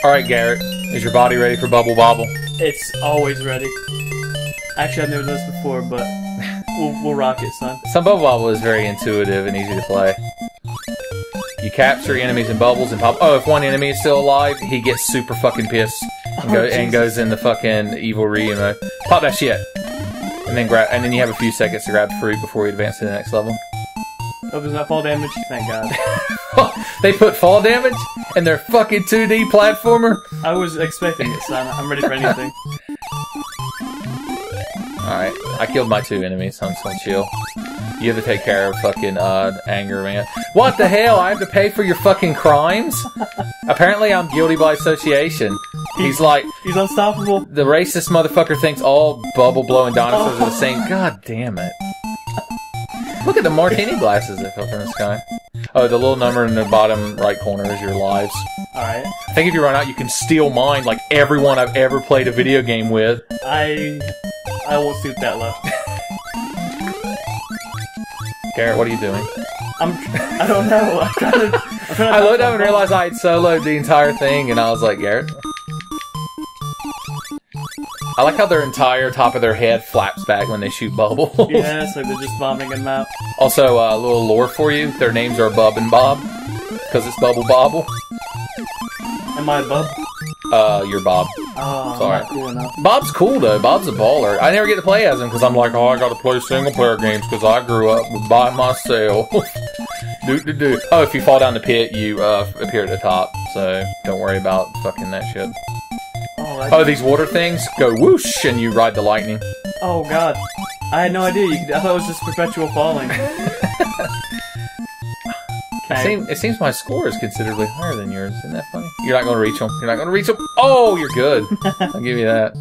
Alright, Garrett. Is your body ready for Bubble Bobble? It's always ready. Actually, I've never done this before, but we'll rock it, son. Some Bubble Bobble is very intuitive and easy to play. You capture enemies in bubbles and pop. Oh, if one enemy is still alive, he gets super fucking pissed and goes in the fucking evil Ryu mode. Pop that shit, and then grab. And then you have a few seconds to grab the fruit before you advance to the next level. Oh, there's not fall damage. Thank God. They put fall damage in their fucking 2D platformer. I was expecting it, son. I'm ready for anything. Alright, I killed my 2 enemies, so I'm just gonna chill. You have to take care of fucking, anger, man. What the hell? I have to pay for your fucking crimes? Apparently I'm guilty by association. He's like... He's unstoppable. The racist motherfucker thinks all bubble-blowing dinosaurs are the same. God damn it. Look at the martini glasses that fell from the sky. Oh, the little number in the bottom right corner is your lives. Alright. I think if you run out, you can steal mine like everyone I've ever played a video game with. I won't stoop that low. Garrett, what are you doing? I don't know. I'm trying to I looked up and realized I had soloed the entire thing, and I was like, Garrett. I like how their entire top of their head flaps back when they shoot bubbles. Yeah, it's like they're just bombing them out. Also, a little lore for you. Their names are Bub and Bob. Because it's Bubble Bobble. Am I a Bub? You're Bob. Oh, sorry. Not cool enough. Bob's cool, though. Bob's a baller. I never get to play as him because I'm like, oh, I gotta play single-player games because I grew up by myself. Do-do-do. Oh, if you fall down the pit, you appear at the top. So, don't worry about fucking that shit. Oh, these water things go whoosh and you ride the lightning. Oh god. I had no idea. I thought it was just perpetual falling. It seems my score is considerably higher than yours. Isn't that funny? You're not going to reach them. You're not going to reach them. Oh, you're good. I'll give you that.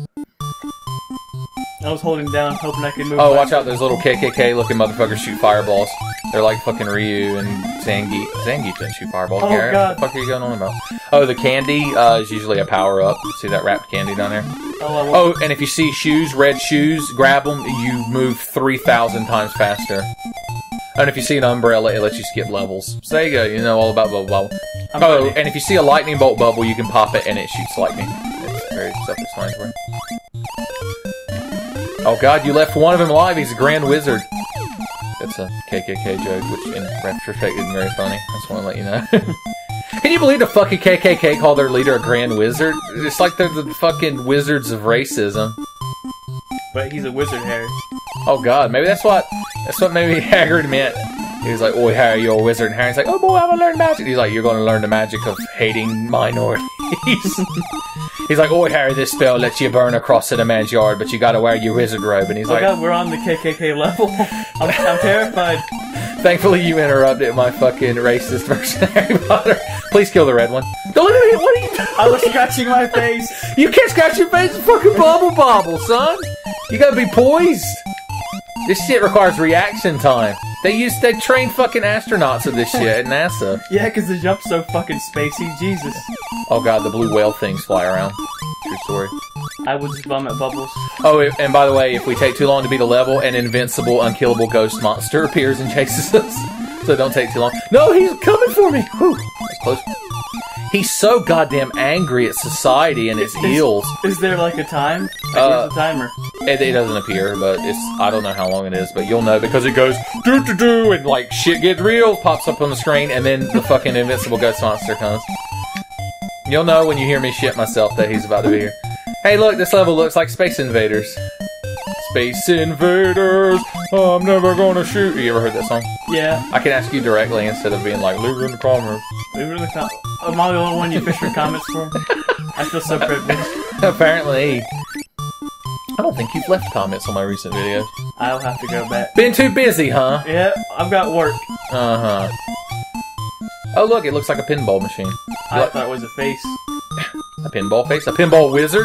I was holding down, hoping I could move. Oh, watch out. Those little KKK-looking motherfuckers shoot fireballs. They're like fucking Ryu and Zangief. Zangief didn't shoot fireballs, Garrett. God. What the fuck are you going on about? Oh, the candy is usually a power-up. See that wrapped candy down there? Oh, and if you see shoes, red shoes, grab them. You move 3,000 times faster. And if you see an umbrella, it lets you skip levels. So there you go. You know all about Bubble Bobble. Oh, and if you see a lightning bolt bubble, you can pop it and it shoots lightning. It's very self-explanatory. Oh god, you left one of them alive. He's a grand wizard. That's a KKK joke, which in retrospect isn't very funny. I just want to let you know. Can you believe the fucking KKK called their leader a grand wizard? It's like they're the fucking wizards of racism. But he's a wizard, Harry. Oh god, maybe that's what maybe Hagrid meant. He was like, "Oi, Harry, you're a wizard." And Harry's like, "Oh boy, I'm gonna learn magic." He's like, "You're gonna learn the magic of hating minorities." He's like, "Oi, Harry, this spell lets you burn a cross in a man's yard, but you gotta wear your wizard robe." And he's like, God, we're on the KKK level. I'm terrified. Thankfully, you interrupted my fucking racist version of Harry Potter. Please kill the red one. Don't look at me. What are you doing? I was scratching my face. You can't scratch your face with fucking Bubble Bobble, son. You gotta be poised. This shit requires reaction time. They train fucking astronauts with this shit at NASA. Yeah, because the jump's so fucking spacey. Jesus. Oh god, the blue whale things fly around. True story. I would just bum at bubbles. Oh, and by the way, if we take too long to beat a level, an invincible, unkillable ghost monster appears and chases us. So don't take too long. No, he's coming for me! Whew. That's close. He's so goddamn angry at society and its ills. Is there like a time? Where's the timer? It doesn't appear, but I don't know how long it is, but you'll know because it goes doo-doo-doo and like shit gets real, pops up on the screen, and then the fucking invincible ghost monster comes. You'll know when you hear me shit myself that he's about to be here. Hey look, this level looks like Space Invaders. Space Invaders, I'm never gonna shoot. You ever heard that song? Yeah. I can ask you directly instead of being like, leave it in the comments. Leave it in the comments. Am I the only one you fish for comments for? I feel so privileged. Apparently. I don't think you've left comments on my recent videos. I'll have to go back. Been too busy, huh? Yeah, I've got work. Uh-huh. Oh look, it looks like a pinball machine. I thought it was a face. A pinball face? A pinball wizard?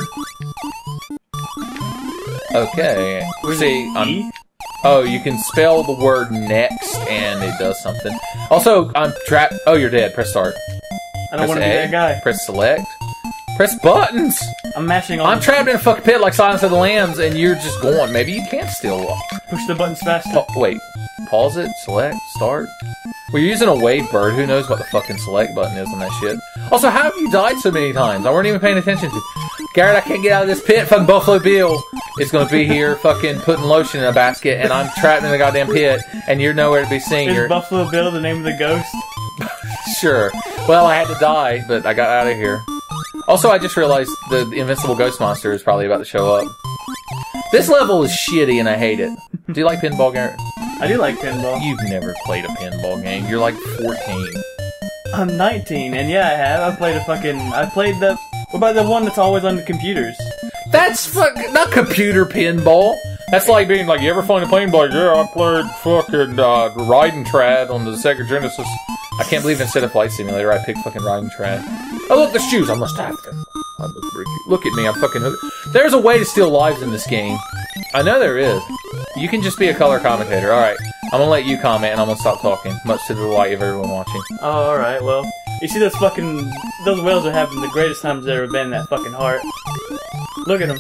Okay. See, oh, you can spell the word next, and it does something. Also, I'm trapped. Oh, you're dead. Press start. I don't want to be that guy. Press select. Press buttons! I'm mashing on. I'm trapped in a fucking pit like Silence of the Lambs, and you're just going. Maybe you can't still walk. Push the buttons faster. Oh, wait. Pause it. Select. Start. Well, you're using a wave bird. Who knows what the fucking select button is on that shit? Also, how have you died so many times? I weren't even paying attention to. Garrett, I can't get out of this pit. Fucking Buffalo Bill is going to be here fucking putting lotion in a basket, and I'm trapped in the goddamn pit, and you're nowhere to be seen. Is Buffalo Bill the name of the ghost? Sure. Well, I had to die, but I got out of here. Also, I just realized the invincible ghost monster is probably about to show up. This level is shitty, and I hate it. Do you like pinball, Garrett? I do like pinball. You've never played a pinball game. You're like 14. I'm 19, and yeah, I have. I played the... What about the one that's always on the computers? That's not computer pinball. That's like being like, you ever find a pinball? Yeah, I played fucking Riding Trad on the Sega Genesis. I can't believe instead of Flight Simulator, I picked fucking Riding Trad. Oh, look, the shoes. I must have them. I must break you. Look at me. I'm fucking hooked. There's a way to steal lives in this game. I know there is. You can just be a color commentator. Alright, I'm gonna let you comment and I'm gonna stop talking, much to the delight of everyone watching. Oh, alright, well. You see those whales are having the greatest times they've ever been in that fucking heart. Look at them.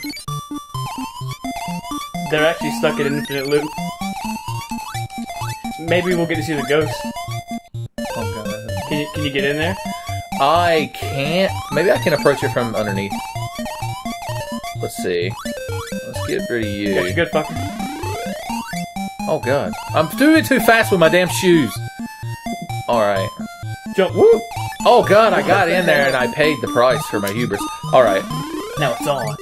They're actually stuck in an infinite loop. Maybe we'll get to see the ghost. Oh god. Can you get in there? I can't. Maybe I can approach it from underneath. Let's see. Let's get rid of you. Yeah, good fucker. Oh god. I'm doing it too fast with my damn shoes. Alright. Jump. Woo! Oh god, I got in there and I paid the price for my hubris. Alright. Now it's on.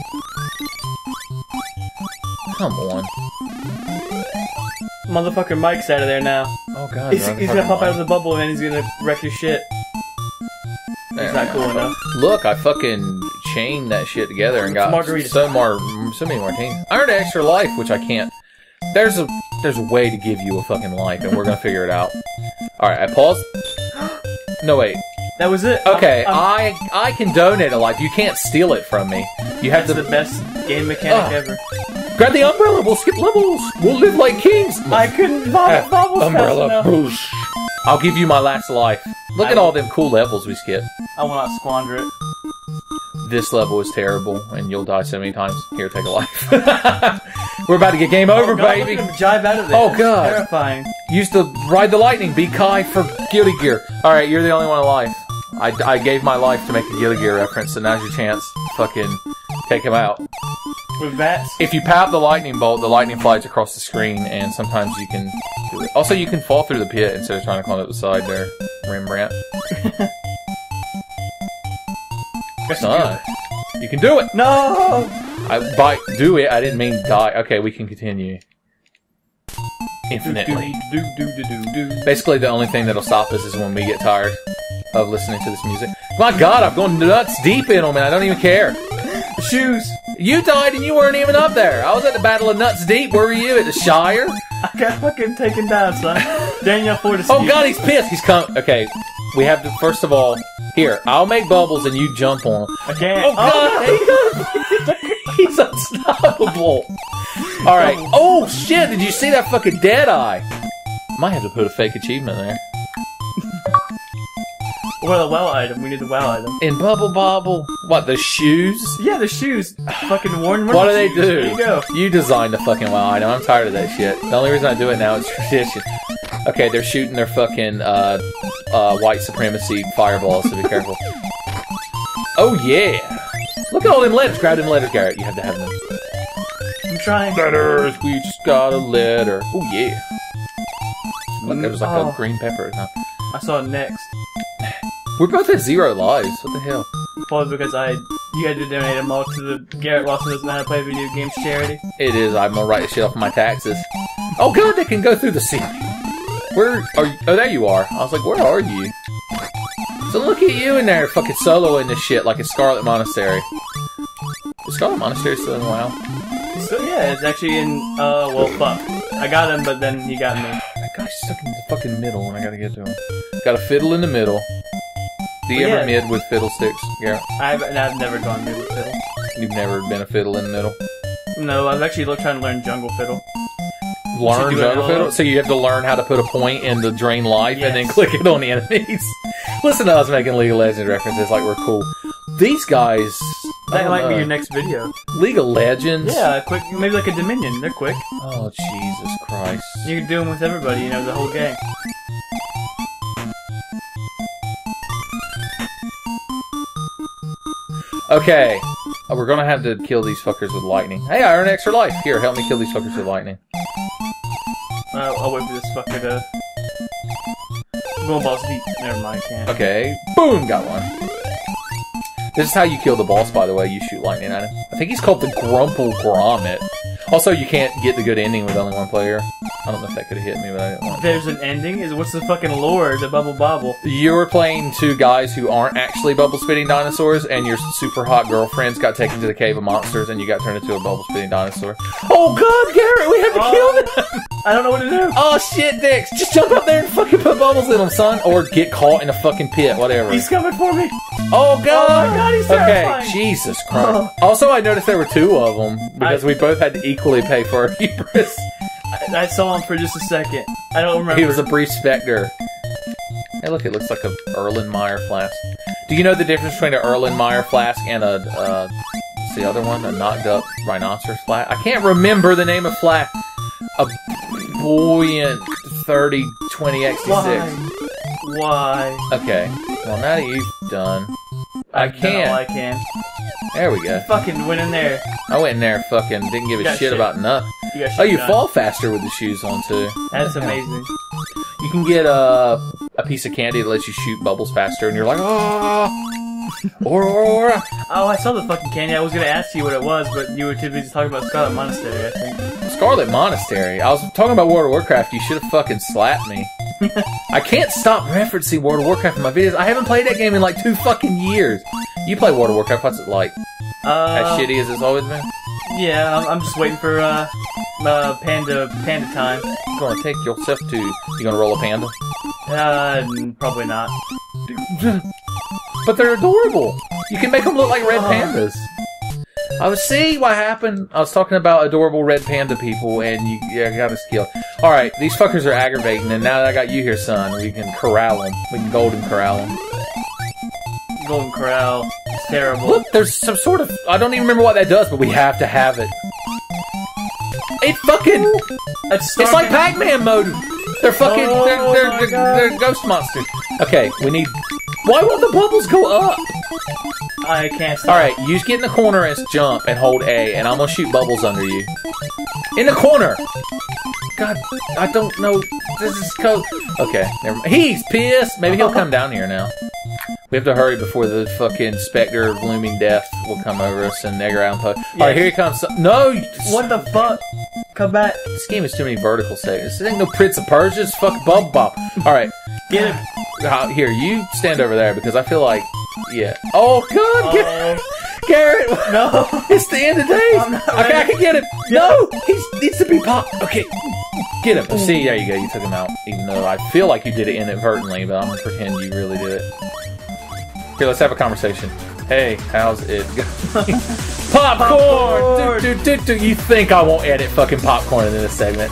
Come on. Motherfucker Mike's out of there now. Oh god. He's gonna pop out of the bubble and then he's gonna wreck your shit. He's not cool enough. Look, I fucking chained that shit together and got so many martinis. I earned an extra life, which I can't. There's a way to give you a fucking life, and we're gonna figure it out. Alright, I paused. No, wait. That was it. Okay, I can donate a life. You can't steal it from me. You have That's the best game mechanic ever. Grab the umbrella. We'll skip levels. We'll live like kings. I couldn't bobble umbrella. Boosh. I'll give you my last life. Look at all them cool levels we skipped. I will not squander it. This level is terrible, and you'll die so many times. Here, take a life. We're about to get game over, baby. Look at him jive out of there. Oh god, terrifying. Used to ride the lightning. Be Kai for Guilty Gear. All right, you're the only one alive. I gave my life to make a Guilty Gear reference, so now's your chance. Fucking take him out. With bats? If you pop the lightning bolt, the lightning flies across the screen, and sometimes you can do it. Also, you can fall through the pit instead of trying to climb up the side there, Rembrandt. You can do it! No! By do it, I didn't mean die. Okay, we can continue. Infinitely. Basically, the only thing that'll stop us is when we get tired of listening to this music. My god, I've gone nuts deep in them and I don't even care. Shoes! You died and you weren't even up there. I was at the Battle of Nuts Deep. Where were you? At the Shire? I got fucking taken down, son. Daniel Fortescue. Oh god, he's pissed. He's come. Okay, we have to, first of all, here, I'll make bubbles and you jump on them. I can't. Oh god, he's unstoppable. Alright. Oh shit, did you see that fucking dead eye? Might have to put a fake achievement there. Well, the WoW item. We need the WoW item. In Bubble Bobble. What, the shoes? Yeah, the shoes. Fucking Warren. What do they do? There you go. You designed the fucking WoW item. I'm tired of that shit. The only reason I do it now is tradition. Okay, they're shooting their fucking white supremacy fireballs, so be careful. Oh yeah! Look at all them letters. Grab them letters, Garrett. You have to have them. I'm trying. Letters. We just got a letter. Oh yeah. Look, there was like a green pepper. Huh? I saw it next. We're both at 0 lives. What the hell? Probably because you had to donate them all to the Garrett Lawson Doesn't Know How to Play Video Games charity. It is. I'm gonna write this shit off my taxes. Oh god, they can go through the ceiling. Where are you? Oh, there you are. I was like, where are you? So look at you in there, fucking soloing this shit like it's Scarlet Monastery. Is Scarlet Monastery still in WoW? So yeah, it's actually in. Well, fuck. I got him, but then he got me. That guy's stuck in the fucking middle, and I gotta get to him. Got a fiddle in the middle. Do you ever mid with fiddlesticks, Garrett? I've never gone mid with fiddle. You've never been a fiddle in the middle? No, I've actually trying to learn jungle fiddle. Learn jungle fiddle? So you have to learn how to put a point in the drain life and then click it on the enemies. Listen to us making League of Legends references like we're cool. These guys... That might be your next video. League of Legends? Yeah, quick, maybe like a Dominion. They're quick. Oh, Jesus Christ. You can do them with everybody, you know, the whole gang. Okay. We're gonna have to kill these fuckers with lightning. Hey, I earned extra life. Here, help me kill these fuckers with lightning. I'll wait for this fucker to... Go boss beat. Never mind, can't. Okay. Boom! Got one. This is how you kill the boss, by the way. You shoot lightning at him. I think he's called the Grumple Grommet. Also, you can't get the good ending with only one player. I don't know if that could have hit me, but I didn't want to. There's an ending? What's the fucking lore to Bubble Bobble? You're playing two guys who aren't actually bubble-spitting dinosaurs, and your super hot girlfriends got taken to the cave of monsters, and you got turned into a bubble-spitting dinosaur. Oh god, Garrett, we have to kill them! I don't know what to do. Oh shit, Dix! Just jump up there and fucking put bubbles in them, son! Or get caught in a fucking pit, whatever. He's coming for me! Oh god! Oh my god, he's terrifying! Okay, Jesus Christ. Also, I noticed there were two of them, because we both had to equally pay for our hubris. I saw him for just a second. I don't remember. He was a brief specter. Hey, look, it looks like a Erlenmeyer flask. Do you know the difference between an Erlenmeyer flask and a, what's the other one? A knocked up rhinoceros flask? I can't remember the name of flask. A buoyant 30-20-66. Why? Okay. Well, now that you've done, I can't. I can. There we go. Fucking went in there. I went in there, fucking didn't give a shit about nothing. Oh, you fall faster with the shoes on too. That's amazing. You can get a piece of candy that lets you shoot bubbles faster, and you're like, oh, or. Oh, I saw the fucking candy. I was gonna ask you what it was, but you were too busy talking about Scarlet Monastery, I think. Scarlet Monastery? I was talking about World of Warcraft. You should have fucking slapped me. I can't stop referencing World of Warcraft in my videos. I haven't played that game in like 2 fucking years. You play World of Warcraft, what's it like? As shitty as it's always been? Yeah, I'm just waiting for panda time. You're gonna take yourself to... You gonna roll a panda? Probably not. But they're adorable. You can make them look like red pandas. I was see what happened. I was talking about adorable red panda people, and you got us killed. All right, these fuckers are aggravating, and now that I got you here, son, we can corral them. We can golden corral them. Golden corral. It's terrible. Look, there's some sort of... I don't even remember what that does, but we have to have it. It fucking... It's like Pac-Man mode. They're fucking... they're ghost monsters. Okay, we need... Why won't the bubbles go up? I can't stop. Alright, you just get in the corner and jump and hold A, and I'm gonna shoot bubbles under you. In the corner! God, I don't know. This is code. Okay, never mind. He's pissed! Maybe he'll come down here now. We have to hurry before the fucking specter of looming death will come over us and egg around. Alright, here he comes. No! What the fuck? Come back. This game has too many vertical stages. This ain't no Prince of Persia, it's fucking Bubble Bop. Alright. Get him. Here, you stand over there because I feel like... Yeah. Oh, God! Garrett! No! It's the end of days! Okay, I can get him! No! He needs to be popped! Okay. Get him. See, there you go. You took him out. Even though I feel like you did it inadvertently, but I'm gonna pretend you really did it. Here, let's have a conversation. Hey, how's it going? Popcorn! You think I won't edit fucking popcorn into this segment?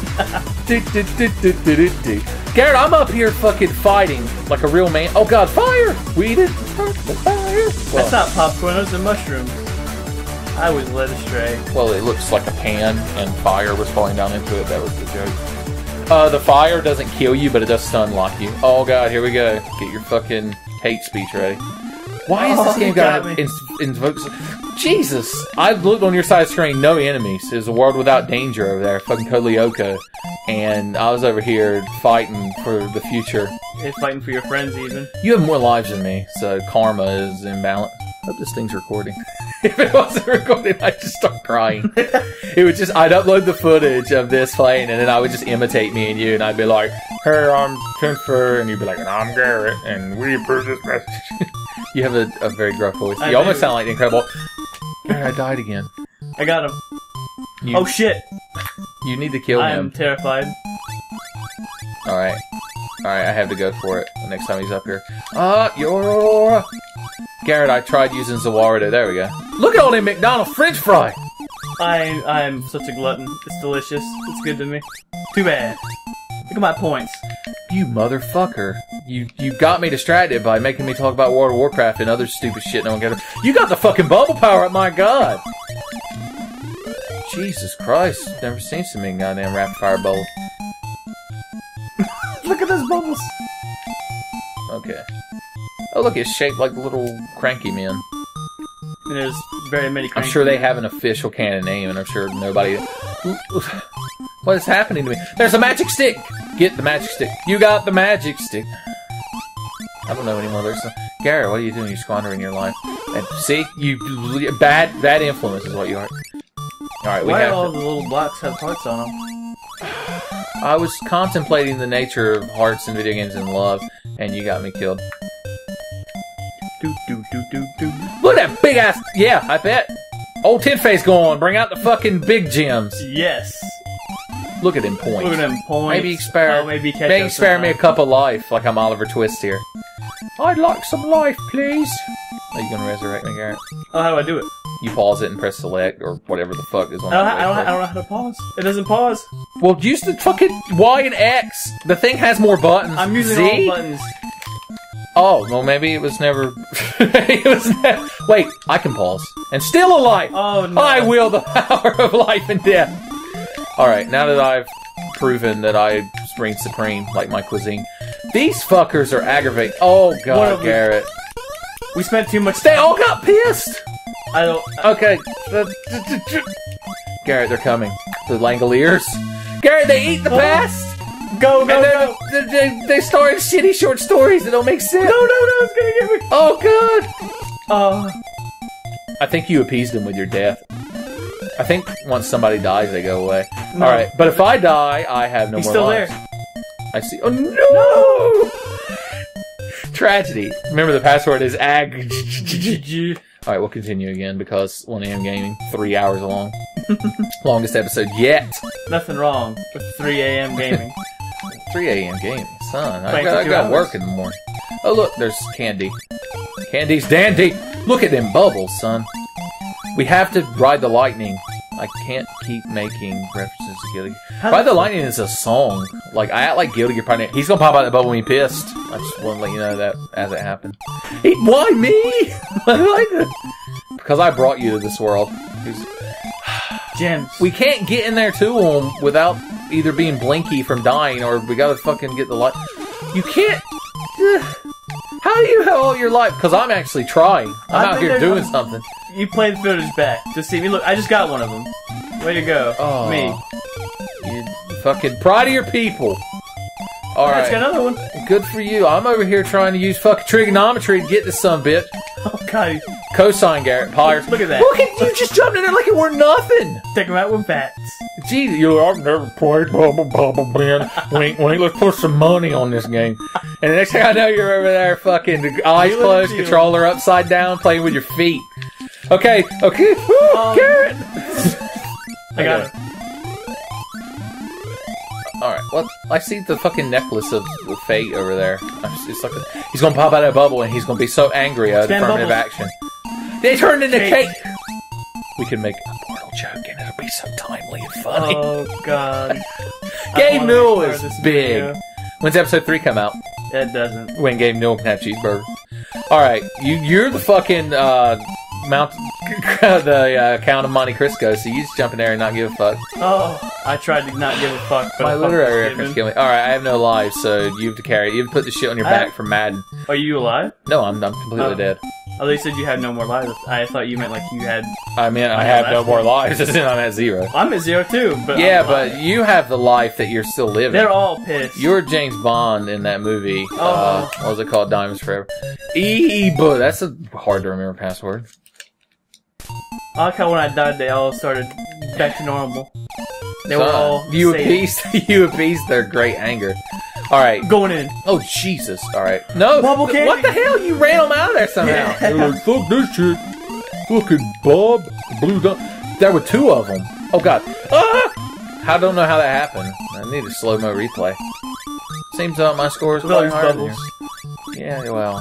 Garrett, I'm up here fucking fighting like a real man. Oh god, fire! We didn't start the fire. Well, that's not popcorn, those are mushrooms. I was led astray. Well, it looks like a pan and fire was falling down into it. That was the joke. The fire doesn't kill you, but it does stun lock you. Oh god, here we go. Get your fucking hate speech ready. Why is this game gotta invoke... Jesus! I looked on your side of the screen, no enemies. There's a world without danger over there, fucking Kolioko. And I was over here fighting for the future. You're fighting for your friends, even. You have more lives than me, so karma is imbalanced. I hope this thing's recording. If it wasn't recording, I'd just start crying. It would just... I'd upload the footage of this playing, and then I would just imitate me and you, and I'd be like, hey, I'm Tinfer, and you'd be like, and I'm Garrett, and we approve this message. You have a very gruff voice. You almost sound like the Incredible. I died again. I got him. Oh shit! You need to kill him. I'm terrified. Alright. Alright, I have to go for it the next time he's up here. Garrett, I tried using Zawardo. There we go. Look at all them McDonald's French fry! I'm such a glutton. It's delicious. It's good to me. Too bad. Look at my points. You motherfucker. You got me distracted by making me talk about World of Warcraft and other stupid shit no one got. You got the fucking bubble power up, my god! Jesus Christ. Never seen so many goddamn rapid fire bubbles. Look at those bubbles! Okay. Oh look, it's shaped like little cranky men. And there's very many. I'm sure they have an official canon name, and I'm sure nobody. What is happening to me? There's a magic stick. Get the magic stick. You got the magic stick. I don't know anymore. There's Garrett. What are you doing? You're squandering your life. And see, you bad influence is what you are. All right, Why all the little blocks have hearts on them? I was contemplating the nature of hearts in video games and love, and you got me killed. Look at that big ass. Yeah, I bet. Old Tin Face going. Bring out the fucking big gems. Yes. Look at them points. Look at them points. Maybe spare me a cup of life, like I'm Oliver Twist here. I'd like some life, please. Are you gonna resurrect me, Garrett? Oh, how do I do it? You pause it and press select, or whatever the fuck is on I don't know how to pause. It doesn't pause. Well, use the fucking Y and X. The thing has more buttons. I'm using Z? all buttons. Oh, well, maybe it was never... Wait, I can pause. And still alive! Oh, no. I wield the power of life and death. Alright, now that I've proven that I reign supreme, like my cuisine, these fuckers are aggravating. Oh, God, Garrett. We spent too much time. They all got pissed! I don't... Okay. Garrett, they're coming. The Langoliers. Garrett, they eat the past! Go, go. They started shitty short stories that don't make sense. No, it's gonna get me. Oh, God. I think you appeased them with your death. I think once somebody dies, they go away. No. Alright, but if I die, I have no more still lives. there. I see. Oh, no! Tragedy. Remember, the password is ag. Alright, we'll continue again because 1 AM gaming, 3 hours long. Longest episode yet. Nothing wrong with 3 AM gaming. 3 AM gaming, son. I Playing got work in the morning. Oh, look, there's Candy. Candy's dandy. Look at them bubbles, son. We have to ride the lightning. I can't keep making references to Guilty Gear. Ride the Lightning is a song. Like, I act like Guilty Gear partner. He's gonna pop out that bubble when he's pissed. I just want to let you know that as it happened. Why me? Because I brought you to this world. Gems. We can't get in there to him without either being Blinky from dying or we gotta fucking get the light. You can't. How do you have all your life? Because I'm actually trying. I'm out here doing something. You played the footage back to see me. Look, I just got one of them. Way to go. Oh, me. You fucking pride of your people. Alright. Let's get another one. Good for you. I'm over here trying to use fucking trigonometry to get this sumbitch. Oh, God. Cosine, Garrett. Pyres. Look at that. Look at you just jumped in there like it were nothing. Take them out with bats. Gee, I've never played Bobble, Ben. Wink, wink. Let's put some money on this game. And the next thing I know, you're over there fucking eyes closed, controller upside down, playing with your feet. Okay. Woo, Garrett! I got it. Alright, well, I see the fucking necklace of fate over there. It's like he's gonna pop out of a bubble and he's gonna be so angry at affirmative action. They turned into cake! We can make a portal joke and it'll be so timely and funny. Oh, God. Gabe Newell is big. Video. When's episode 3 come out? It doesn't. When Gabe Newell can have cheeseburger. Alright, you're the fucking, the Count of Monte Cristo, so you just jump in there and not give a fuck. Oh, I tried to not give a fuck, but my literary reference killed me. Alright, I have no lives, so you have to carry it. You have to put the shit on your back for Madden. Are you alive? No, I'm completely dead. Oh, they said you had no more lives. I thought you meant like you had... I mean, I have no more lives, as in I'm at 0. I'm at 0 too, but yeah, but you have the life that you're still living. They're all pissed. You're James Bond in that movie. Oh. What was it called? Diamonds Forever. But that's a hard to remember password. I like how when I died, they all started back to normal. They were all you appeased their great anger. Alright. Going in. Oh, Jesus. Alright. No. Bubble candy. What the hell? You ran them out of there somehow. Yeah. They were like, fuck this shit. Fucking Bob. Blue Dot. There were 2 of them. Oh, God. Ah! I don't know how that happened. I need a slow-mo replay. Seems like my score is quite hard. Bubbles. Yeah, well.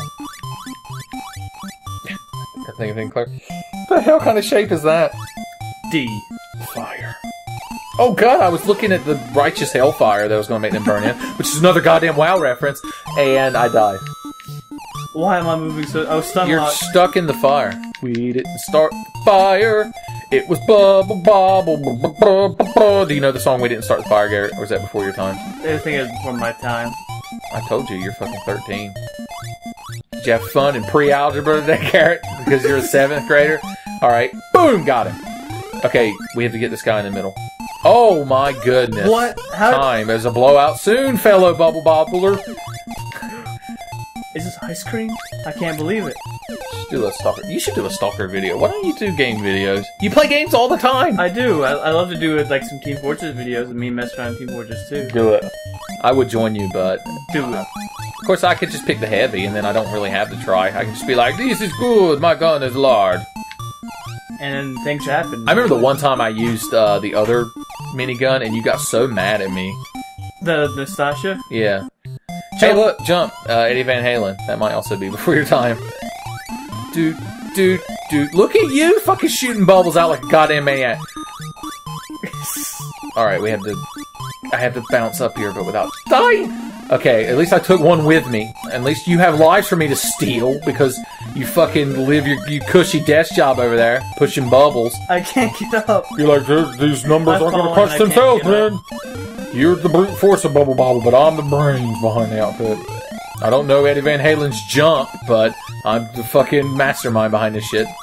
Can't think of anything clear. What the hell kind of shape is that? D. Fire. Oh God, I was looking at the righteous hellfire that was going to make them burn in, which is another goddamn WoW reference, and I died. Why am I moving so... Oh, stun You're lock. stuck in the fire. We didn't start the fire. It was bubble, bubble, bubble, bubble. Do you know the song We Didn't Start the Fire, Garrett? Or was that before your time? I think it was before my time. I told you, you're fucking 13. Did you have fun in pre-algebra today, Garrett? Because you're a 7th grader? Alright. Boom! Got him. Okay, we have to get this guy in the middle. Oh my goodness. What? How? Time. There's a blowout soon, fellow Bubble Bobbler. Is this ice cream? I can't believe it. Do a stalker. You should do a stalker video. Why don't you do game videos? You play games all the time. I do. I love to do it like some Team Fortress videos and me mess around in Team Fortress too. Do it. I would join you, but Do it. of course I could just pick the heavy, and then I don't really have to try. I can just be like, "This is good. My gun is large." And then things happen. I remember the one time I used the other minigun, and you got so mad at me. The Nastasha? Yeah. Hey, look, jump. Eddie Van Halen. That might also be before your time. Dude. Look at you fucking shooting bubbles out like a goddamn maniac. Alright, I have to bounce up here, but without dying. Okay, at least I took one with me. At least you have lives for me to steal, because you fucking live your cushy desk job over there, pushing bubbles. I can't get up. You're like, these numbers aren't gonna crunch themselves, man. You're the brute force of Bubble Bobble, but I'm the brains behind the outfit. I don't know Eddie Van Halen's jump, but I'm the fucking mastermind behind this shit.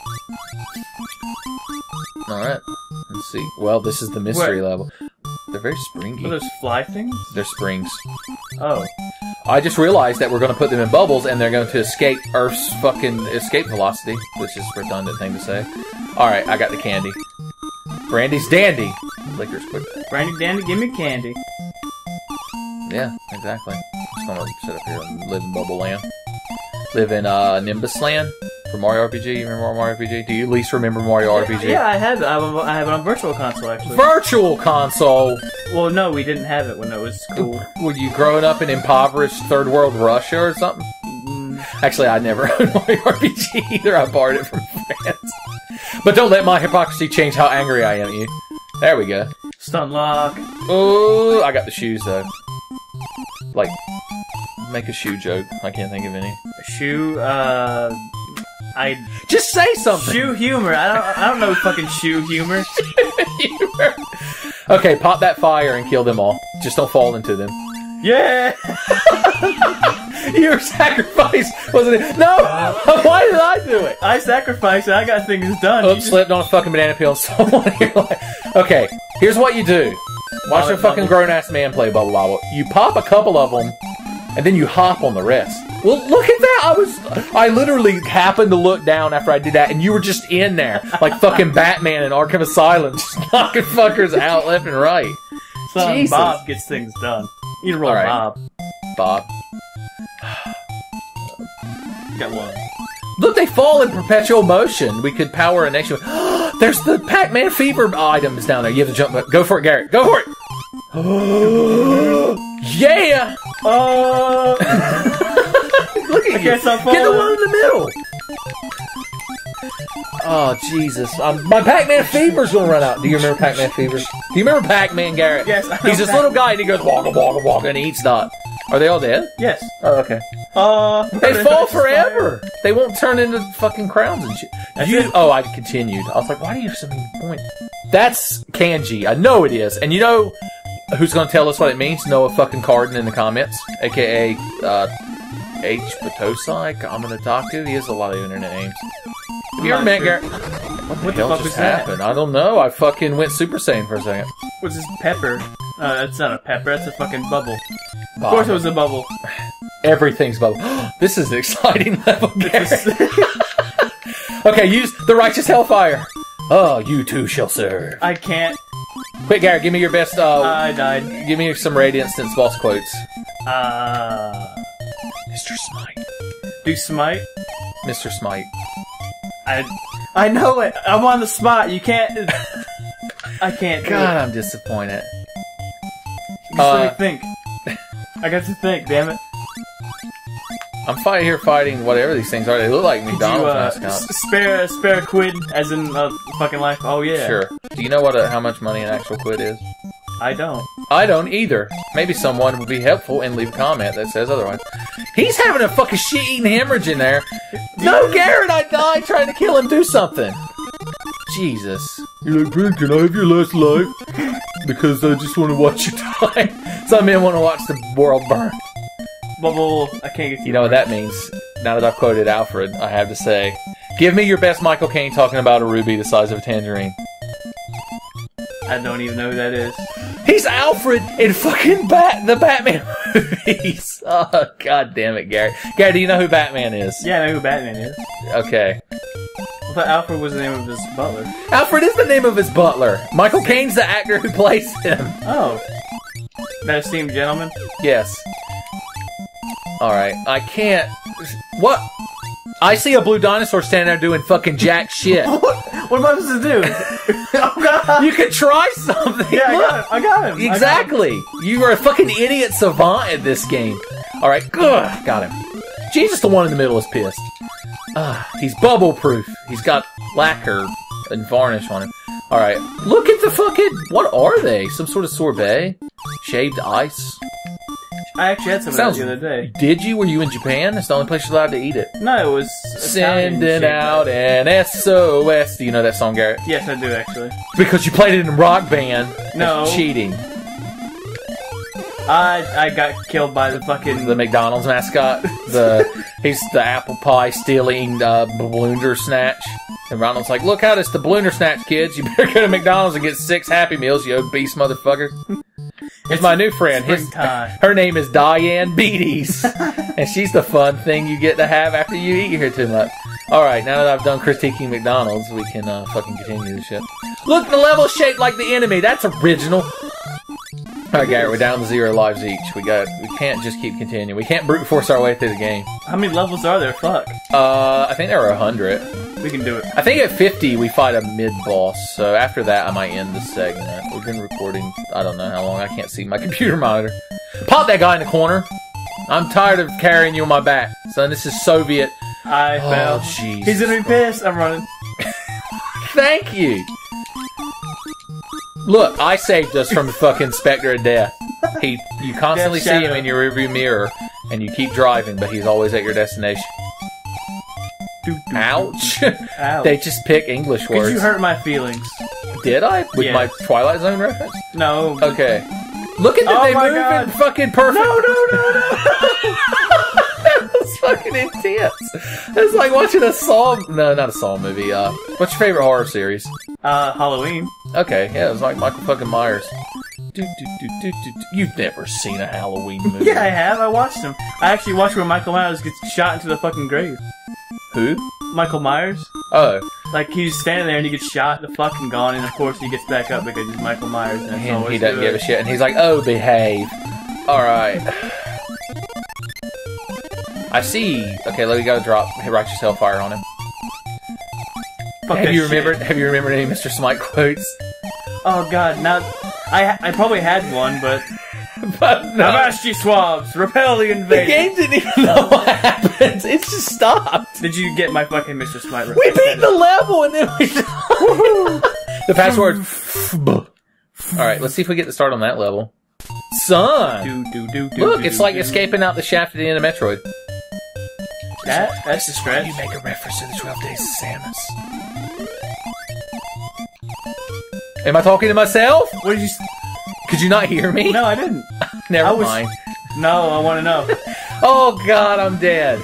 Alright, let's see. Well, this is the mystery level. They're very springy. Are those fly things? They're springs. Oh. I just realized that we're going to put them in bubbles, and they're going to escape Earth's fucking escape velocity, which is a redundant thing to say. Alright, I got the candy. Brandy's dandy. Liquor's quick. Brandy Dandy, give me candy. Yeah, exactly. I'm just gonna sit up here and live in Bubble Land. Live in Nimbus Land for Mario RPG. You remember Mario RPG? Do you at least remember Mario RPG? Yeah, I have it. I have it on Virtual Console, actually. Virtual Console! Well, no, we didn't have it when it was cool. Were you growing up in impoverished third world Russia or something? Actually, I never owned Mario RPG either. I borrowed it from friends. But don't let my hypocrisy change how angry I am at you. There we go. Stun lock. Oh, I got the shoes though. Like, make a shoe joke. I can't think of any. Shoe, Just say something! Shoe humor. I don't know fucking shoe humor. Okay, pop that fire and kill them all. Just don't fall into them. Yeah! Your sacrifice, wasn't it? No! Why did I do it? I sacrificed and I got things done. Oops, slipped on a fucking banana peel and someone in your life. Okay, here's what you do. Watch a fucking grown-ass man play Bubble Bobble. You pop a couple of them, and then you hop on the rest. Well, look at that! I literally happened to look down after I did that, and you were just in there. Like fucking Batman in Arkham Asylum, just knocking fuckers out left and right. Son, Jesus. Bob gets things done. You roll All right. Bob. Bob. Got one. Look, they fall in perpetual motion. We could power a next one. There's the Pac-Man Fever items down there. You have to jump. Go for it, Garrett. Go for it. Yeah. Look at you. Get the one in the middle. Oh, Jesus. My Pac-Man Fever's gonna run out. Do you remember Pac-Man Fever? Do you remember Pac-Man, Garrett? Yes. He's this little guy, and he goes, waka, waka, waka, and he eats dot. Are they all dead? Yes. Oh, okay. They fall forever. They won't turn into fucking crowns and shit. Oh, I continued. I was like, why do you have so many points? That's kanji. I know it is. And you know who's going to tell us what it means? Noah fucking Carden in the comments. A.K.A. H. Batosai, Kamanataku. He has a lot of internet names. Have you ever met Garrett? What the hell just happened? I don't know. I fucking went Super Saiyan for a second. What's this pepper? It's not a pepper. That's a fucking bubble. Of course it was a bubble. Everything's bubble. This is an exciting level, Garrett. Okay, use the righteous hellfire. Oh, you too shall serve. I can't. Quick, Garrett, give me your best, I died. Give me some Radiant Sense boss quotes. Mr. Smite. Do Smite? Mr. Smite. I know it. I'm on the spot. You can't. I can't. God, I'm disappointed. Just let me think. I got to think. Damn it. I'm fighting whatever these things are. They look like McDonald's mascots. Spare a quid, as in fucking life. Oh yeah. Sure. Do you know how much money an actual quid is? I don't. I don't either. Maybe someone would be helpful and leave a comment that says otherwise. He's having a fucking shit-eating hemorrhage in there. No, Garrett, I died trying to kill him. Do something. Jesus. You're like, Ben, can I have your last life? Because I just want to watch you die. Some men want to watch the world burn. Bubble, I can't get You know what that means? Now that I've quoted Alfred, I have to say, Give me your best Michael Caine talking about a ruby the size of a tangerine. I don't even know who that is. He's Alfred in fucking the Batman movies. Oh, god damn it, Gary. Gary, do you know who Batman is? Yeah, I know who Batman is. Okay. I thought Alfred was the name of his butler. Alfred is the name of his butler. Michael Caine's the actor who plays him. Oh. That esteemed gentleman? Yes. Alright, I can't... What? I see a blue dinosaur standing there doing fucking jack shit. What am I supposed to do? Oh god! You could try something. Yeah, I got him. Exactly. You are a fucking idiot savant at this game. Alright, got him. Jesus, the one in the middle is pissed. He's bubble proof. He's got lacquer and varnish on him. Alright, look at the fucking... What are they? Some sort of sorbet? Shaved ice? I actually had some of that the other day. Did you? Were you in Japan? That's the only place you're allowed to eat it. No, it was Sending out an SOS. Do you know that song, Garrett? Yes, I do, actually. Because you played it in Rock Band. No. That's cheating. I got killed by the fucking... The McDonald's mascot. He's the apple pie stealing Blunder Snatch. And Ronald's like, look out, it's the Blunder Snatch, kids. You better go to McDonald's and get 6 Happy Meals, you obese motherfucker. It's my new friend. Her name is Diane Beaties. And she's the fun thing you get to have after you eat here too much. Alright, now that I've done critiquing McDonald's, we can fucking continue this shit. Look, the level's shaped like the enemy. That's original. Alright, Garrett, we're down to 0 lives each. We can't just keep continuing. We can't brute force our way through the game. How many levels are there? Fuck. I think there are 100. We can do it. I think at 50 we fight a mid-boss, so after that I might end the segment. We've been recording, I don't know how long, I can't see my computer monitor. Pop that guy in the corner! I'm tired of carrying you on my back. Son, this is Soviet. I fell. Jesus. He's gonna be pissed. I'm running. Thank you! Look, I saved us from the fucking Spectre of Death. You constantly see him in your rearview mirror, and you keep driving, but he's always at your destination. Ouch! Ouch. They just pick English words. Because you hurt my feelings. Did I? With my Twilight Zone reference? No. Okay. Look at that, they move in fucking perfect. No. That was fucking intense. It's like watching a Saw... No, not a Saw movie. What's your favorite horror series? Halloween. Okay, yeah, it was like Michael fucking Myers. You've never seen a Halloween movie. Yeah, I have. I watched them. I actually watched where Michael Myers gets shot into the fucking grave. Who? Michael Myers. Oh. Like, he's standing there and he gets shot, the fucking gone, and of course he gets back up because he's Michael Myers. And he doesn't give a shit, and he's like, oh, behave. Alright. I see. Okay, we gotta drop Righteous Hellfire on him. Have you remembered any Mr. Smite quotes? Oh god, now I probably had one, but no. Avasti swabs, repel the invader. The game didn't even know what happens. It's just stopped. Did you get my fucking Mr. Smite? We beat the level and then we The password. Alright, let's see if we get to start on that level. Son! Look, it's like escaping out the shaft at the end of Metroid. That's a stretch. You make a reference to the 12 Days of Samus. Am I talking to myself? What did you... Could you not hear me? No, I didn't. Never mind. No, I want to know. Oh god, I'm dead.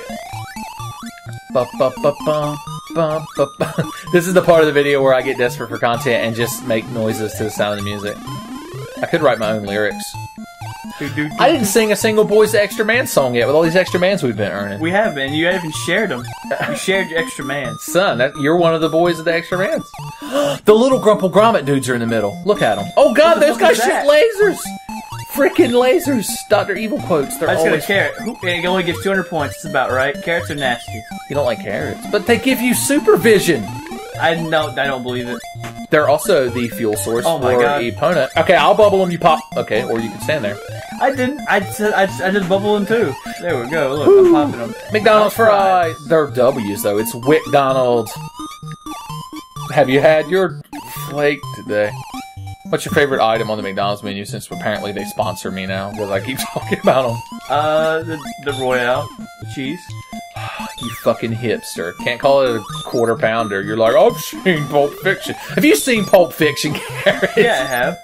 This is the part of the video where I get desperate for content and just make noises to the sound of the music. I could write my own lyrics. I didn't sing a single Boys the Extra Man song yet with all these extra mans we've been earning. We have been. You even shared them. You shared your extra mans. Son, you're one of the boys of the extra mans. The little Grumple Grommet dudes are in the middle. Look at them. Oh god, those guys shoot lasers! Freaking lasers! Dr. Evil quotes. I just got a carrot. It only gives 200 points. It's about right. Carrots are nasty. You don't like carrots. But they give you supervision! I don't believe it. They're also the fuel source for opponent. Okay, I'll bubble them, you pop. Okay, or you can stand there. I didn't. I just bubble them too. There we go. Look, I'm popping them. McDonald's fries. They're W's though. It's WickDonald's. Have you had your flake today? What's your favorite item on the McDonald's menu? Since apparently they sponsor me now because I keep talking about them. The Royale, the cheese. You fucking hipster. Can't call it a quarter pounder. You're like, I've seen Pulp Fiction. Have you seen Pulp Fiction, Garrett? Yeah, I have.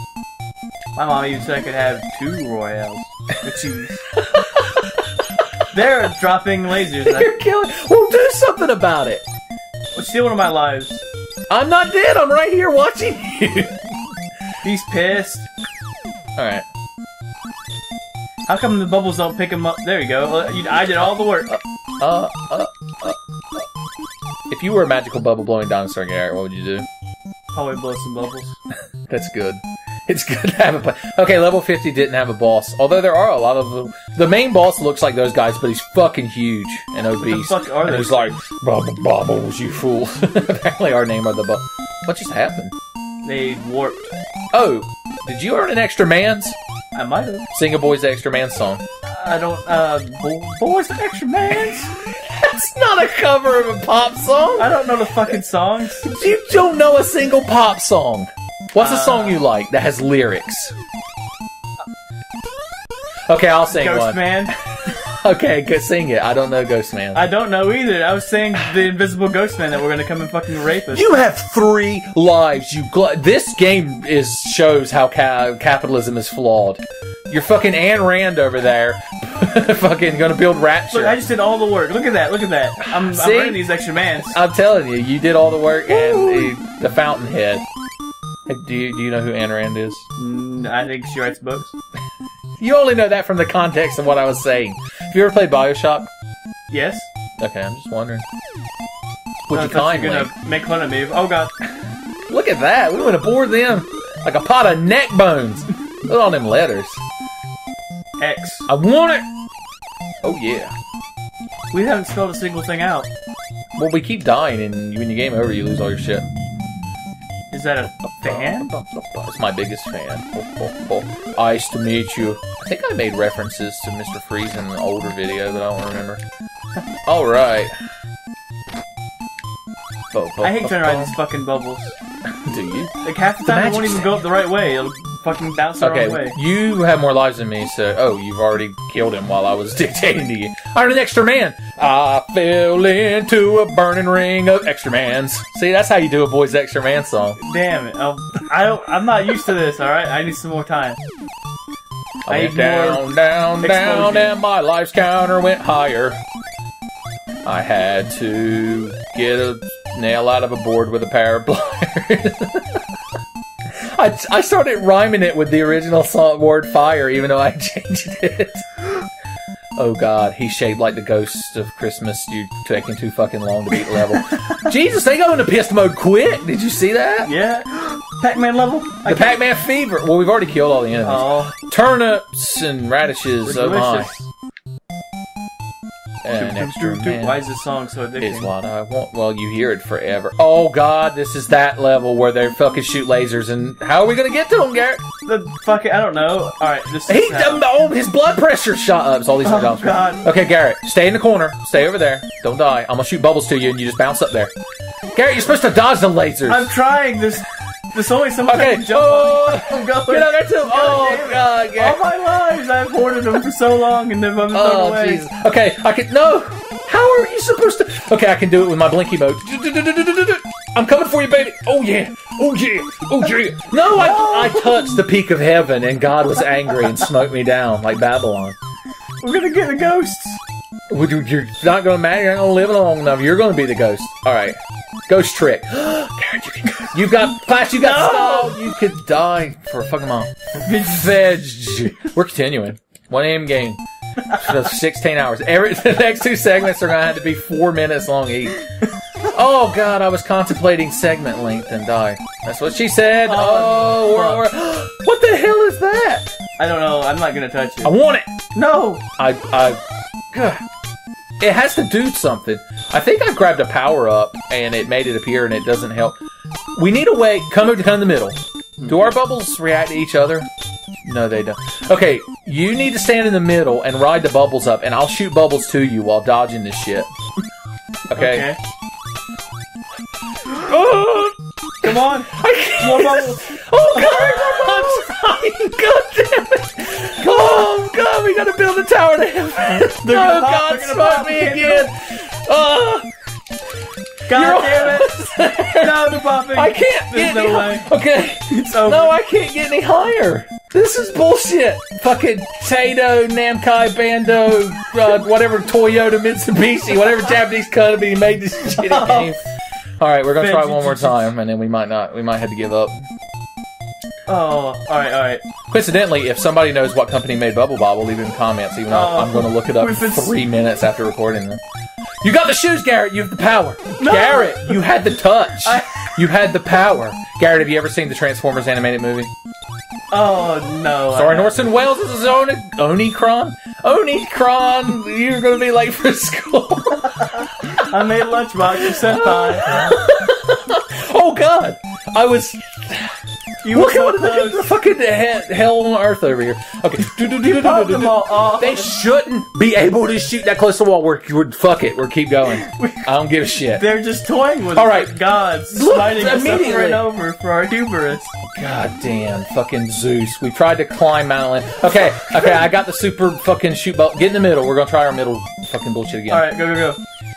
My mom even said I could have 2 Royales with cheese. They're dropping lasers. You're killing. Well, do something about it. Steal one of my lives. I'm not dead. I'm right here watching you. He's pissed. Alright. How come the bubbles don't pick him up? There you go. I did all the work. If you were a magical bubble blowing dinosaur, Garrett, what would you do? Probably blow some bubbles. That's good. It's good to have a... Okay, level 50 didn't have a boss. Although there are a lot of them. The main boss looks like those guys, but he's fucking huge and obese. What the fuck are and they? he's like, Bobbles, you fool. Apparently our name are the What just happened? They warped. Oh, did you earn an extra man's? I might have. Sing a Boys Extra Man song. I don't, Boys Extra Man's? That's not a cover of a pop song. I don't know the fucking songs. You don't know a single pop song. What's a song you like that has lyrics? Okay, I'll sing Ghost one. Man. Okay, go sing it. I don't know Ghost Man. I don't know either. I was saying the invisible Ghost Man that we're gonna come and fucking rape us. You have 3 lives. This game shows how capitalism is flawed. You're fucking Ayn Rand over there, fucking gonna build Rapture. Look, I just did all the work. Look at that. Look at that. I'm running these extra mans. I'm telling you, you did all the work and the Fountainhead. Hey, do you know who Ayn Rand is? I think she writes books. You only know that from the context of what I was saying. Have you ever played BioShock? Yes. Okay, I'm just wondering. Would I you thought you kindly? were gonna make fun of me. Oh god. Look at that. We would have bored them like a pot of neck bones. Look at all them letters. X. I want it. Oh yeah. We haven't spelled a single thing out. Well, we keep dying, and when you game over, you lose all your shit. Is that a fan? It's my biggest fan. Nice to meet you. I think I made references to Mr. Freeze in an older video, but I don't remember. Alright. I hate trying to ride these fucking bubbles. Do you? Like half the time it won't even go up the right way. It'll fucking bounce the wrong way. You have more lives than me, so... Oh, you've already killed him while I was dictating to you. I earned an extra man! I fell into a burning ring of extra mans. See, that's how you do a Boys Extra Man song. Damn it. I'm not used to this, alright? I need some more time. I went down, and my life's counter went higher. I had to get a nail out of a board with a pair of pliers. I started rhyming it with the original song word fire, even though I changed it. Oh god, he's shaped like the ghost of Christmas. You're taking too fucking long to beat the level. Jesus, they go into pissed mode quick. Did you see that? Yeah. Pac-Man level? The Pac-Man fever. Well, we've already killed all the enemies. Oh. Turnips and radishes. Oh my. An extra man. Why is this song so addicting? Is what I want. Well, you hear it forever. Oh god, this is that level where they fucking shoot lasers, and how are we gonna get to them, Garrett? The fucking I don't know. All right, this. His blood pressure shot up. All these oh god. Okay, Garrett, stay in the corner. Stay over there. Don't die. I'm gonna shoot bubbles to you, and you just bounce up there. Garrett, you're supposed to dodge the lasers. I'm trying. There's only so much I can jump on. I'm going. Get out there too. Oh god, Garrett. All my lives I've hoarded them for so long, and they've been thrown away. Jesus. Okay, I can no. How are you supposed to? Okay, I can do it with my blinky mode. I'm coming for you, baby. Oh yeah. Oh yeah. Oh yeah. No, I touched the peak of heaven, and God was angry and smoked me down like Babylon. We're gonna get the ghosts. You're not gonna matter. You're not gonna live long enough. You're gonna be the ghost. All right. Ghost trick. Garrett, you can go. You've got Flash. You got stalled. You could die for a fucking mom. Veg. We're continuing. 1 AM game. So 16 hours. The next 2 segments are gonna have to be 4 minutes long each. Oh god, I was contemplating segment length and die. That's what she said. What the hell is that? I don't know. I'm not gonna touch it. I want it. No. God. It has to do something. I think I grabbed a power up and it made it appear and it doesn't help. We need a way. Come in the middle. Do our bubbles react to each other? No, they don't. Okay, you need to stand in the middle and ride the bubbles up, and I'll shoot bubbles to you while dodging this shit. Okay? Oh, come on! More bubbles! Oh god, I'm trying! God damn it! Oh god, we gotta build a tower to heaven! Oh god, smoke me again! God damn it! No, they're popping! I can't There's get no way. Okay. It's over. No, I can't get any higher. This is bullshit. Fucking Tato, Namkai, Bando, whatever Toyota, Mitsubishi, whatever Japanese company made this shitty game. Alright, we're gonna try one more time, and then we might have to give up. Oh, alright. Coincidentally, if somebody knows what company made Bubble Bobble, leave it in the comments, even though I'm gonna look it up 3 minutes after recording them. You got the shoes, Garrett! You have the power! No. Garrett, you had the touch! You had the power! Garrett, have you ever seen the Transformers animated movie? Oh, no. Starring Orson Welles as his own Onicron? Onicron, you're gonna be late for school. I made a lunchbox for Senpai. Oh, God! Look at the fucking hell on earth over here. Okay. They shouldn't be able to shoot that close to the wall. Fuck it. We're keep going. I don't give a shit. They're just toying with gods, smiting us over and over for our hubris. God damn. Fucking Zeus. We tried to climb Mount Olympus. Okay, I got the super fucking shoot ball. Get in the middle. We're gonna try our middle fucking bullshit again. Alright, go.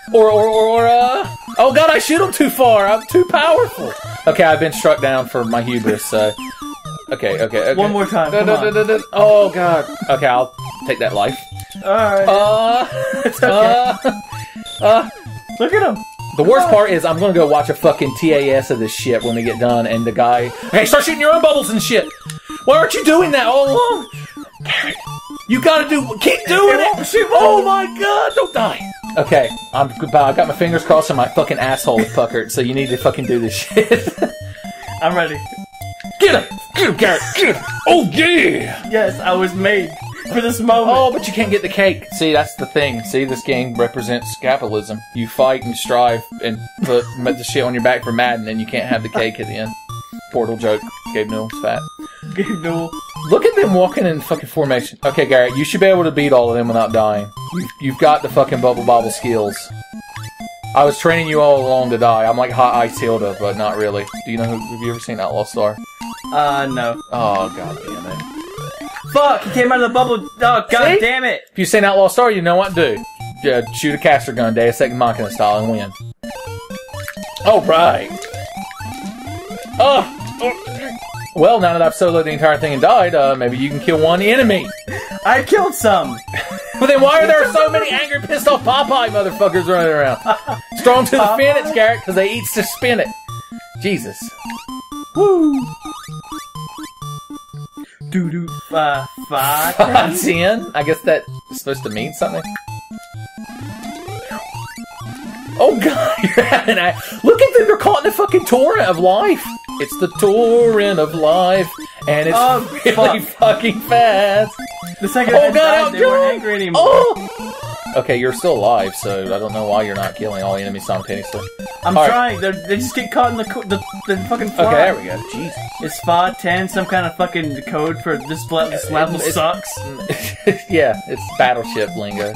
Oh god, I shoot him too far. I'm too powerful. Okay, I've been struck down for my hubris, so. Okay. One more time. Oh god. Okay, I'll take that life. Alright. It's okay. Look at him. The worst part is I'm gonna go watch a fucking TAS of this shit when we get done, and the guy. Hey, start shooting your own bubbles and shit. Why aren't you doing that all along? Garrett, you gotta keep doing it. Oh my god, don't die. Okay, I got my fingers crossed and my fucking asshole is puckered, so you need to fucking do this shit. I'm ready. Get him, Garrett, get him. Oh yeah. Yes, I was made for this moment. Oh, but you can't get the cake. See, that's the thing. See, this game represents capitalism. You fight and strive and put the shit on your back for Madden, and you can't have the cake at the end. Portal joke. Gabe Newell's fat. Gabe Newell. Look at them walking in fucking formation. Okay, Garrett, you should be able to beat all of them without dying. You've got the fucking Bubble Bobble skills. I was training you all along to die. I'm like Hot Ice Hilda, but not really. Do you know have you ever seen Outlaw Star? No. Oh, god damn it. Fuck! He came out of the bubble. Oh, god damn it! If you've seen Outlaw Star, you know what to do. Shoot a caster gun, Deus Ex Machina style, and win. Alright. Well, now that I've soloed the entire thing and died, maybe you can kill one enemy. I killed some. But then why are there so many angry, pissed off Popeye motherfuckers running around? Strong to the spinach, Garrett, because they eat to spin it. Jesus. Woo. 5, 10? I guess that is supposed to mean something. Oh god, you're having a... Look at them, they're caught in the fucking torrent of life. It's the torrent of life, and it's really fucking fast. The second I died, they weren't angry anymore. Oh! Okay, you're still alive, so I don't know why you're not killing all enemies simultaneously. I'm trying. They just get caught in the fucking fly. Okay, there we go. Jesus. Is 5, 10 some kind of fucking code for this level sucks? Yeah, it's battleship lingo.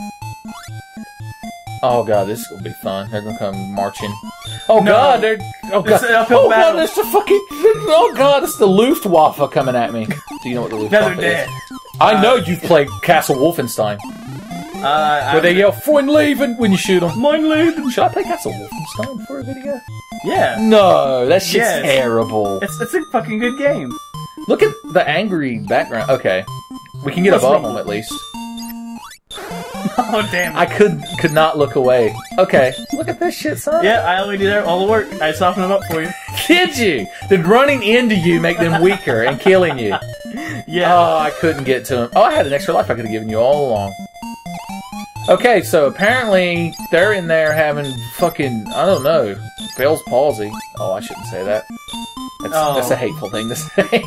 Oh god, this will be fun. They're gonna come marching. Oh god, they're... Oh god, god, there's the fucking... Oh god, it's the Luftwaffe coming at me. Do you know what the Luftwaffe is? Dead. I know you've played Castle Wolfenstein. Where they yell, "Mein Leben" when you shoot them. Mein Leben. Should I play Castle Wolfenstein for a video? Yeah. No, that shit's terrible. It's a fucking good game. Look at the angry background. Okay. We can get above them at least. Oh, damn it. I could not look away. Okay. Look at this shit, son. Yeah, I only did all the work. I softened them up for you. Did you? Did running into you make them weaker and killing you? Yeah. Oh, I couldn't get to him. Oh, I had an extra life I could have given you all along. Okay, so apparently they're in there having fucking, I don't know, Bell's palsy. Oh, I shouldn't say that. That's a hateful thing to say.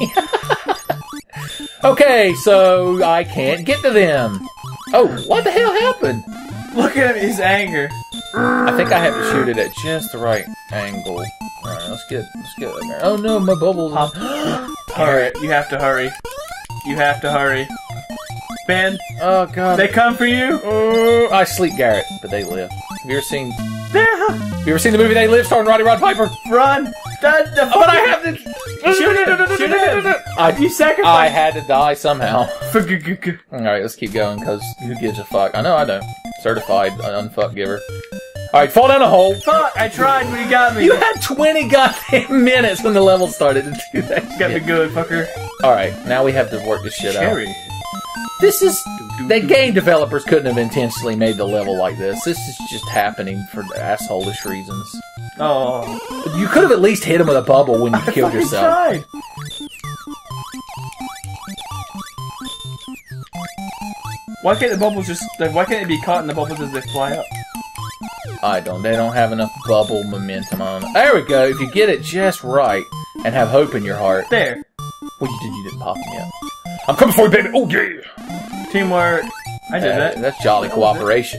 Okay, so I can't get to them. Oh, what the hell happened? Look at his anger. I think I have to shoot it at just the right angle. Alright, let's get in there. Oh no, my bubbles. Hurry, you have to hurry. You have to hurry. Ben. Oh god. They come for you? I sleep Garrett, but they live. Have you ever seen... Have you ever seen the movie They Live starring Roddy Rod Piper? Run! But I have to... Shoot him! You sacrificed... I had to die somehow. Alright, let's keep going, because who gives a fuck? I know I don't. Certified unfuck giver. Alright, fall down a hole. Fuck! I tried, but he got me. You had 20 goddamn minutes when the level started to do that shit. Got me good, fucker. Alright, now we have to work this shit Cherry. out. This is... The game developers couldn't have intentionally made the level like this. This is just happening for asshole-ish reasons. Oh. You could have at least hit him with a bubble when you killed yourself. Tried. Why can't the bubbles just... Like, why can't it be caught in the bubbles as they fly up? They don't have enough bubble momentum on it. There we go. If you get it just right and have hope in your heart. There. Well, you didn't pop them yet. I'm coming for you, baby. Oh, yeah. Teamwork. I did that. That's jolly cooperation.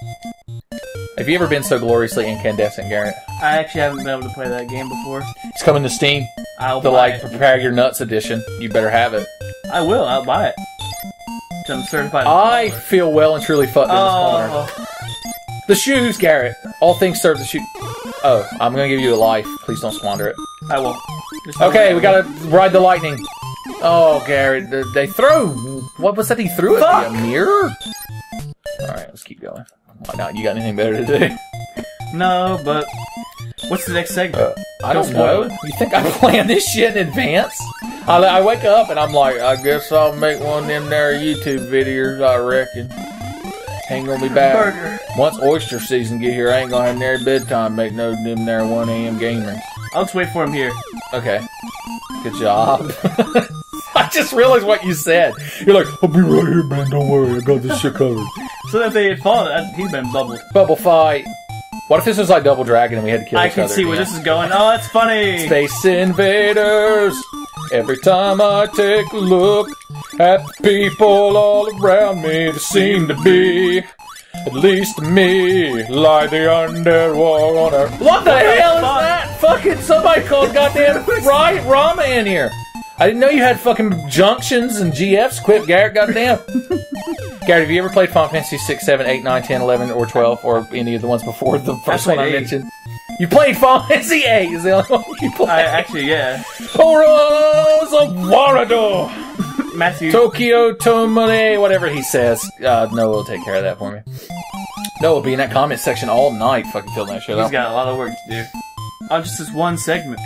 Have you ever been so gloriously incandescent, Garrett? I actually haven't been able to play that game before. It's coming to Steam. I'll the, buy like, it. Prepare Your Nuts edition. You better have it. I will. I'll buy it. I'm certified. I feel well and truly fucked in this corner. The shoes, Garrett. All things serve the shoe. Oh, I'm gonna give you a life. Please don't squander it. I won't. Okay, we gotta ride the lightning. Oh, Garrett, they throw. What was that he threw at me? A mirror? Alright, let's keep going. Why not? You got anything better to do? No, but what's the next segment? I don't know. You think I planned this shit in advance? I wake up and I'm like, I guess I'll make one of them there YouTube videos, I reckon. Ain't gonna be bad. Burger. Once oyster season get here, I ain't gonna have near bedtime make no them there 1 a.m. gamers. I'll just wait for him here. Okay. Good job. I just realized what you said. You're like, I'll be right here, man. Don't worry. I got this shit covered. So if they had fallen, he'd been bubbled. Bubble fight. What if this was like Double Dragon and we had to kill each other? I can see where this is going. Oh, that's funny. Space Invaders. Every time I take a look at the people all around me, they seem to be, at least to me, like the underwater. What the hell is that? Fucking somebody called goddamn fried Rama in here. I didn't know you had fucking junctions and GFs equipped, Garrett. Goddamn. Garrett, have you ever played Final Fantasy 6, 7, 8, 9, 10, 11, or 12, or any of the ones before the first one I mentioned? You played Final Fantasy 8 is the only one you played. Actually, yeah. Horrors of Warado! Matthew. Tokyo Tomare, whatever he says. Noah will take care of that for me. Noah will be in that comment section all night fucking filling that shit up. He's got a lot of work to do. On just this one segment.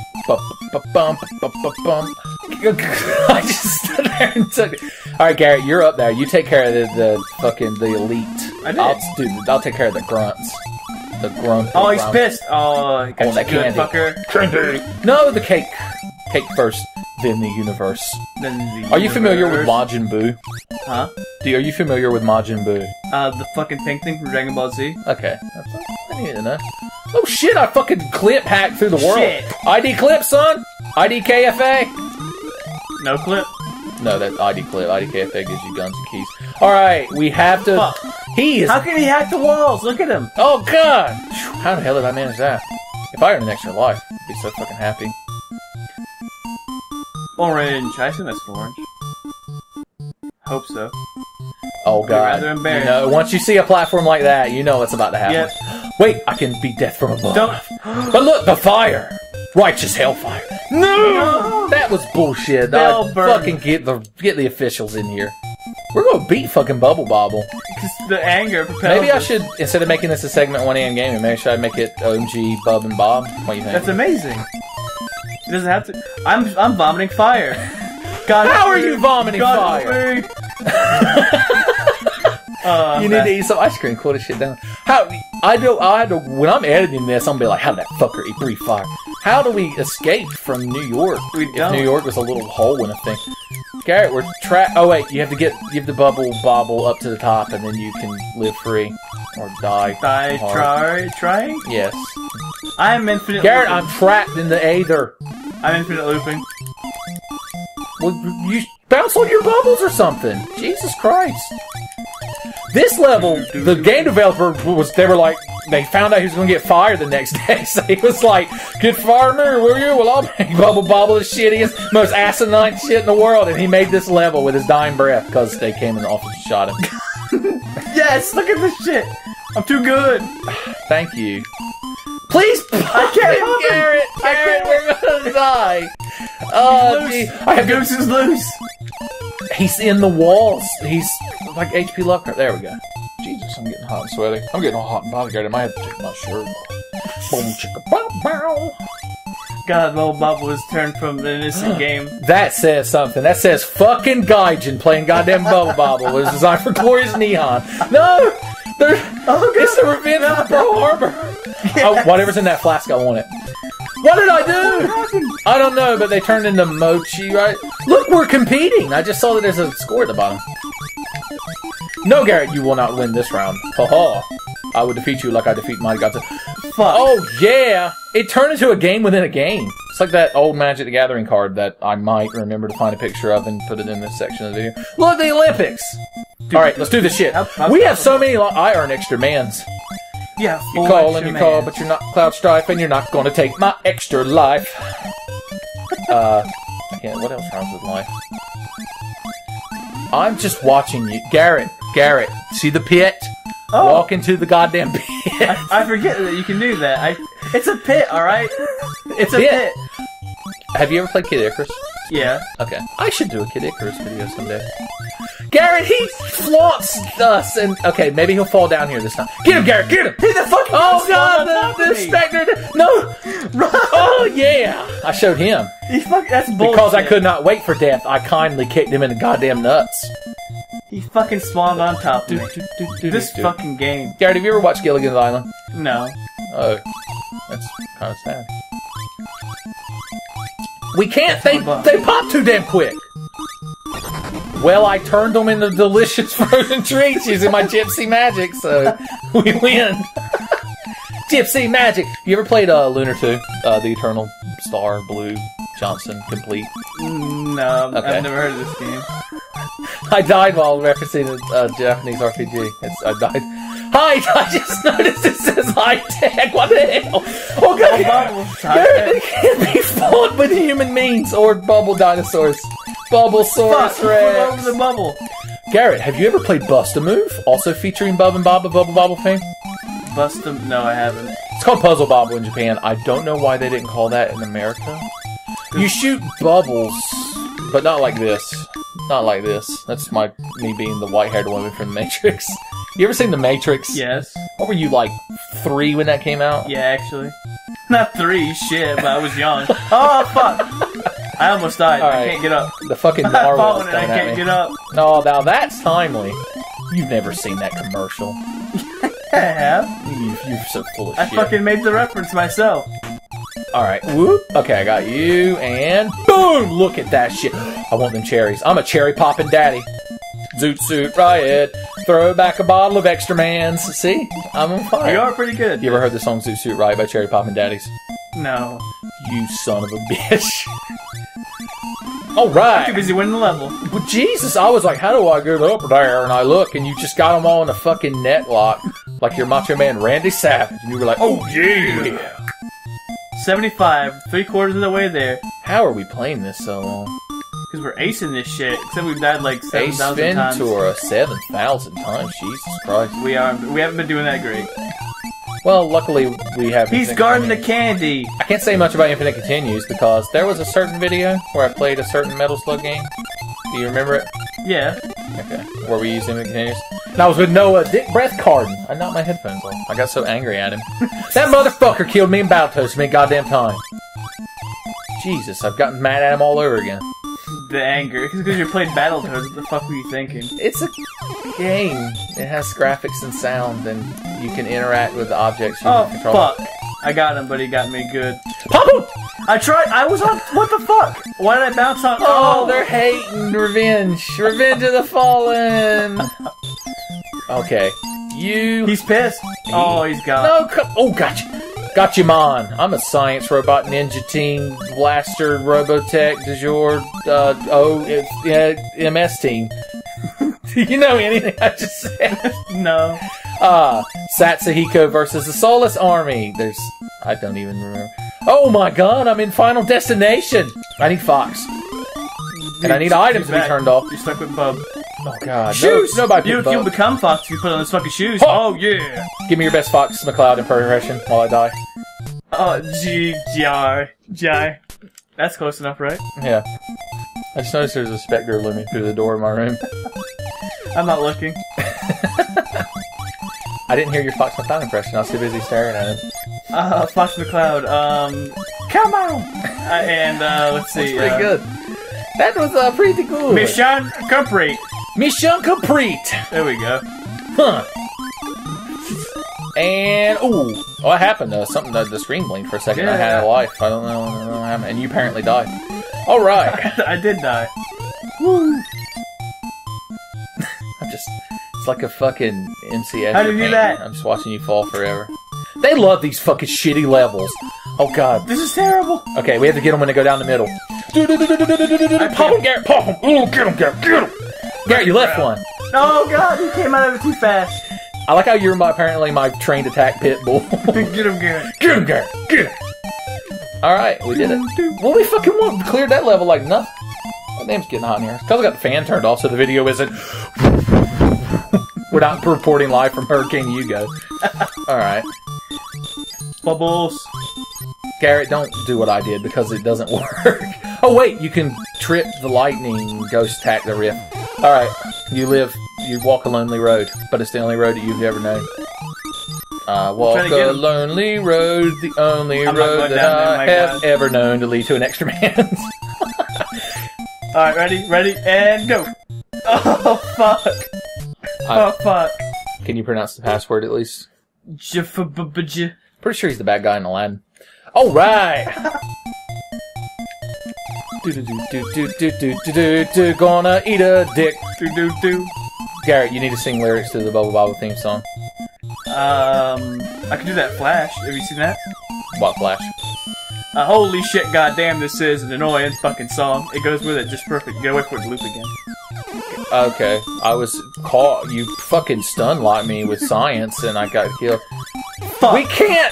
I just stood there and took it. Alright, Garrett, you're up there. You take care of the elite. I did. I'll take care of the grunts. The grunt. Oh, he's pissed. Oh, he got that good, candy. fucker. Candy. No, the cake. Cake first, then the universe. Are you familiar with Majin Buu? Huh? Are you familiar with Majin Buu? The fucking pink thing from Dragon Ball Z. Okay. I need to know. Oh shit, I fucking clip hacked through the world. Shit. ID clip, son! ID KFA! No clip? No, that's ID clip. ID KFA gives you guns and keys. Alright, we have to... Fuck. He is... How can he hack the walls? Look at him! Oh god! How the hell did I manage that? If I earned an extra life, I'd be so fucking happy. Orange. I assume that's orange. Hope so. Oh god. Rather embarrassed. You know, once you see a platform like that, you know what's about to happen. Yep. Wait, I can beat death from above. Don't. But look, the fire! Righteous hellfire. No! That was bullshit. I fucking get the officials in here. We're gonna beat fucking Bubble Bobble. Because the anger propels. Maybe I should, instead of making this a segment 1 AM gaming, maybe should I make it OMG Bub and Bob? What do you think? That's amazing. It doesn't have to. I'm vomiting fire. God, how are you vomiting fire? You need to eat some ice cream. Cool this shit down. When I'm editing this, I'm gonna be like, how did that fucker breathe fire? How do we escape from New York? If New York was a little hole in a thing. Garrett, we're trapped. Oh wait, you have to give the Bubble Bobble up to the top, and then you can live free or die. Trying? Yes. I'm infinite. Garrett, looping. I'm trapped in the aether. I'm infinite looping. Well, you bounce on your bubbles or something. Jesus Christ. This level, the game developer they found out he was going to get fired the next day, so he was like, get farmer, will you? Well, I'll make Bubble Bobble the shittiest, most asinine shit in the world, and he made this level with his dying breath, because they came in the office and shot him. Yes, look at this shit. I'm too good. Thank you. Please, I can't help him. Garrett, we're gonna die. Oh, gee. Goose is loose. He's in the walls. He's like HP Lovecraft. There we go. Jesus, I'm getting hot and sweaty. I'm getting all hot and bothered. I might have to take my shirt off. Boom, chicka, bow, bow. God, Bobble was turned from an innocent game. That says something. That says fucking Gaijin playing goddamn Bobble was designed for Glorious Neon. No! It's the Revenge of the Pearl Harbor. Yes. Oh, whatever's in that flask, I want it. What did I do? I don't know, but they turned into mochi, right? Look, we're competing. I just saw that there's a score at the bottom. No, Garrett, you will not win this round. Ha ha. I would defeat you like I defeat Mighty Gods. Fuck. Oh, yeah! It turned into a game within a game. It's like that old Magic the Gathering card that I might remember to find a picture of and put it in this section of the video. Look, the Olympics! Alright, let's do this shit. We have so many... I earn extra mans. Yeah, You call and you call, but you're not Cloud Strife, and you're not going to take my extra life. I can't... What else rhymes with life? I'm just watching you. Garrett, see the pit? Oh. Walk into the goddamn pit. I forget that you can do that. It's a pit, alright? It's a pit. Have you ever played Kid Icarus? Yeah. Okay. I should do a Kid Icarus video someday. Garrett, he flaunts us, and... Okay, maybe he'll fall down here this time. Get him, Garrett, get him! He's the fucking... Oh, God, the Spectre... No! Oh, yeah! I showed him. That's bullshit. Because I could not wait for death, I kindly kicked him in the goddamn nuts. He fucking spawned on top of me. This fucking game. Garrett, have you ever watched Gilligan's Island? No. Oh. That's kind of sad. We can't... They pop too damn quick! Well, I turned them into delicious frozen treats using my Gypsy Magic, so we win. Gypsy Magic! You ever played Lunar 2? The Eternal Star, Blue, Johnson, Complete? No, Okay. I've never heard of this game. I died while referencing a Japanese RPG. I died. Hi! I just noticed it says high-tech! What the hell? Oh, God! They can't be fought with human means or bubble dinosaurs. Bubblesaurus Fuck, Rex. over the bubble. Garrett, have you ever played Bust-A-Move? Also featuring Bub and Bob of Bubble Bobble fame? No, I haven't. It's called Puzzle Bobble in Japan. I don't know why they didn't call that in America. You shoot bubbles, but not like this. Not like this. That's me being the white-haired woman from The Matrix. You ever seen The Matrix? Yes. What were you, like, 3 when that came out? Yeah, actually. Not 3, shit, but I was young. Oh, fuck! I almost died. All I right. can't get up. The fucking I'm narwhal's falling and I coming at can't me. get up. Oh, now that's timely. You've never seen that commercial. I have. You're so full of I shit. fucking made the reference myself. Alright, whoop. Okay, I got you, and boom! Look at that shit. I want them cherries. I'm a cherry poppin' daddy. Zoot suit riot. Throw back a bottle of extra mans. See? I'm on fire. You are pretty good. You ever heard the song Zoot Suit Riot by Cherry Poppin' Daddies? No. You son of a bitch. I'm Alright. too busy winning the level. Well, Jesus, I was like, how do I get up there? And I look, and you just got them all in a fucking net lock. Like you're Macho Man Randy Savage. And you were like, oh yeah. 75, 3/4 of the way there. How are we playing this so long? Because we're acing this shit. Except we've died like Ace 7,000 times. Ventura 7,000 times. Jesus Christ. We haven't been doing that great. Well, luckily we have. He's guarding the candy. I can't say much about Infinite Continues because there was a certain video where I played a certain Metal Slug game. Do you remember it? Yeah. Okay. Where we used Infinite Continues. And I was with Noah Dick Breath Cardin. I knocked my headphones off. I got so angry at him. That motherfucker killed me in Battletoads for me goddamn time. Jesus, I've gotten mad at him all over again. The anger. It's because you played Battletoads. What the fuck were you thinking? It's a game. It has graphics and sound, and you can interact with the objects you Oh, control. fuck. I got him, but he got me good. Pop him! I tried. I was on. What the fuck? Why did I bounce on? Oh, they're hating revenge. Revenge of the Fallen. Okay. You... He's pissed. Oh, he's gone. No, oh, gotcha. Gotcha, man. I'm a science robot ninja team blaster robotech du jour MS team. Do you know anything I just said? No. Satsuhiko versus the Soulless Army. I don't even remember. Oh my god, I'm in Final Destination. I need Fox. And I need items to be turned off. You're stuck with Bub. Oh god. Shoes! Nobody You'll picked Bub. become Fox if you put on those fucking shoes. Oh. Oh, yeah. Give me your best Fox McCloud impression while I die. Oh, G-Jar. That's close enough, right? Yeah. I just noticed there's a specter looming through the door of my room. I'm not looking. I didn't hear your Fox McCloud impression. I was too busy staring at him. Fox McCloud, come on! Let's see. That's pretty good. That was pretty good. Mission complete. Mission complete. There we go. Huh. And, ooh. What happened though? Something, the screen blinked for a second. Yeah. I had a life. I don't know what happened. And you apparently died. Alright. I did die. Woo. It's like a fucking MC. How did you do that? I'm just watching you fall forever. They love these fucking shitty levels. Oh god. This is terrible. Okay, we have to get them when they go down the middle. Pop him, Garrett. Pop him. Ooh, get him, Garrett. Get him. Garrett, you left one. Oh god, he came out of it too fast. I like how you're apparently my trained attack pit bull. Get him, Garrett. Get him, Garrett. Get him. Alright, we did it. Well, we fucking cleared that level like nothing. My name's getting hot in here. Because I got the fan turned off, so the video isn't... We're not reporting live from Hurricane Hugo. Alright. Bubbles. Garrett, don't do what I did because it doesn't work. Oh wait, you can trip the lightning ghost attack the rift. Alright, you walk a lonely road, but it's the only road that you've ever known. Walk a lonely road, the only road that I have ever known to lead to an extra man's. Alright, ready, and go! Oh, fuck! Oh, fuck. Can you pronounce the password at least? Pretty sure he's the bad guy in Aladdin. Alright! Gonna eat a dick. Garrett, you need to sing lyrics to the Bubble Bobble theme song. I can do that Flash. Have you seen that? What Flash? Holy shit, goddamn, this is an annoying fucking song. It goes with it just perfect. Get away from the loop again. Okay, I was caught. You fucking stun locked me with science, and I got killed. Fuck. We can't.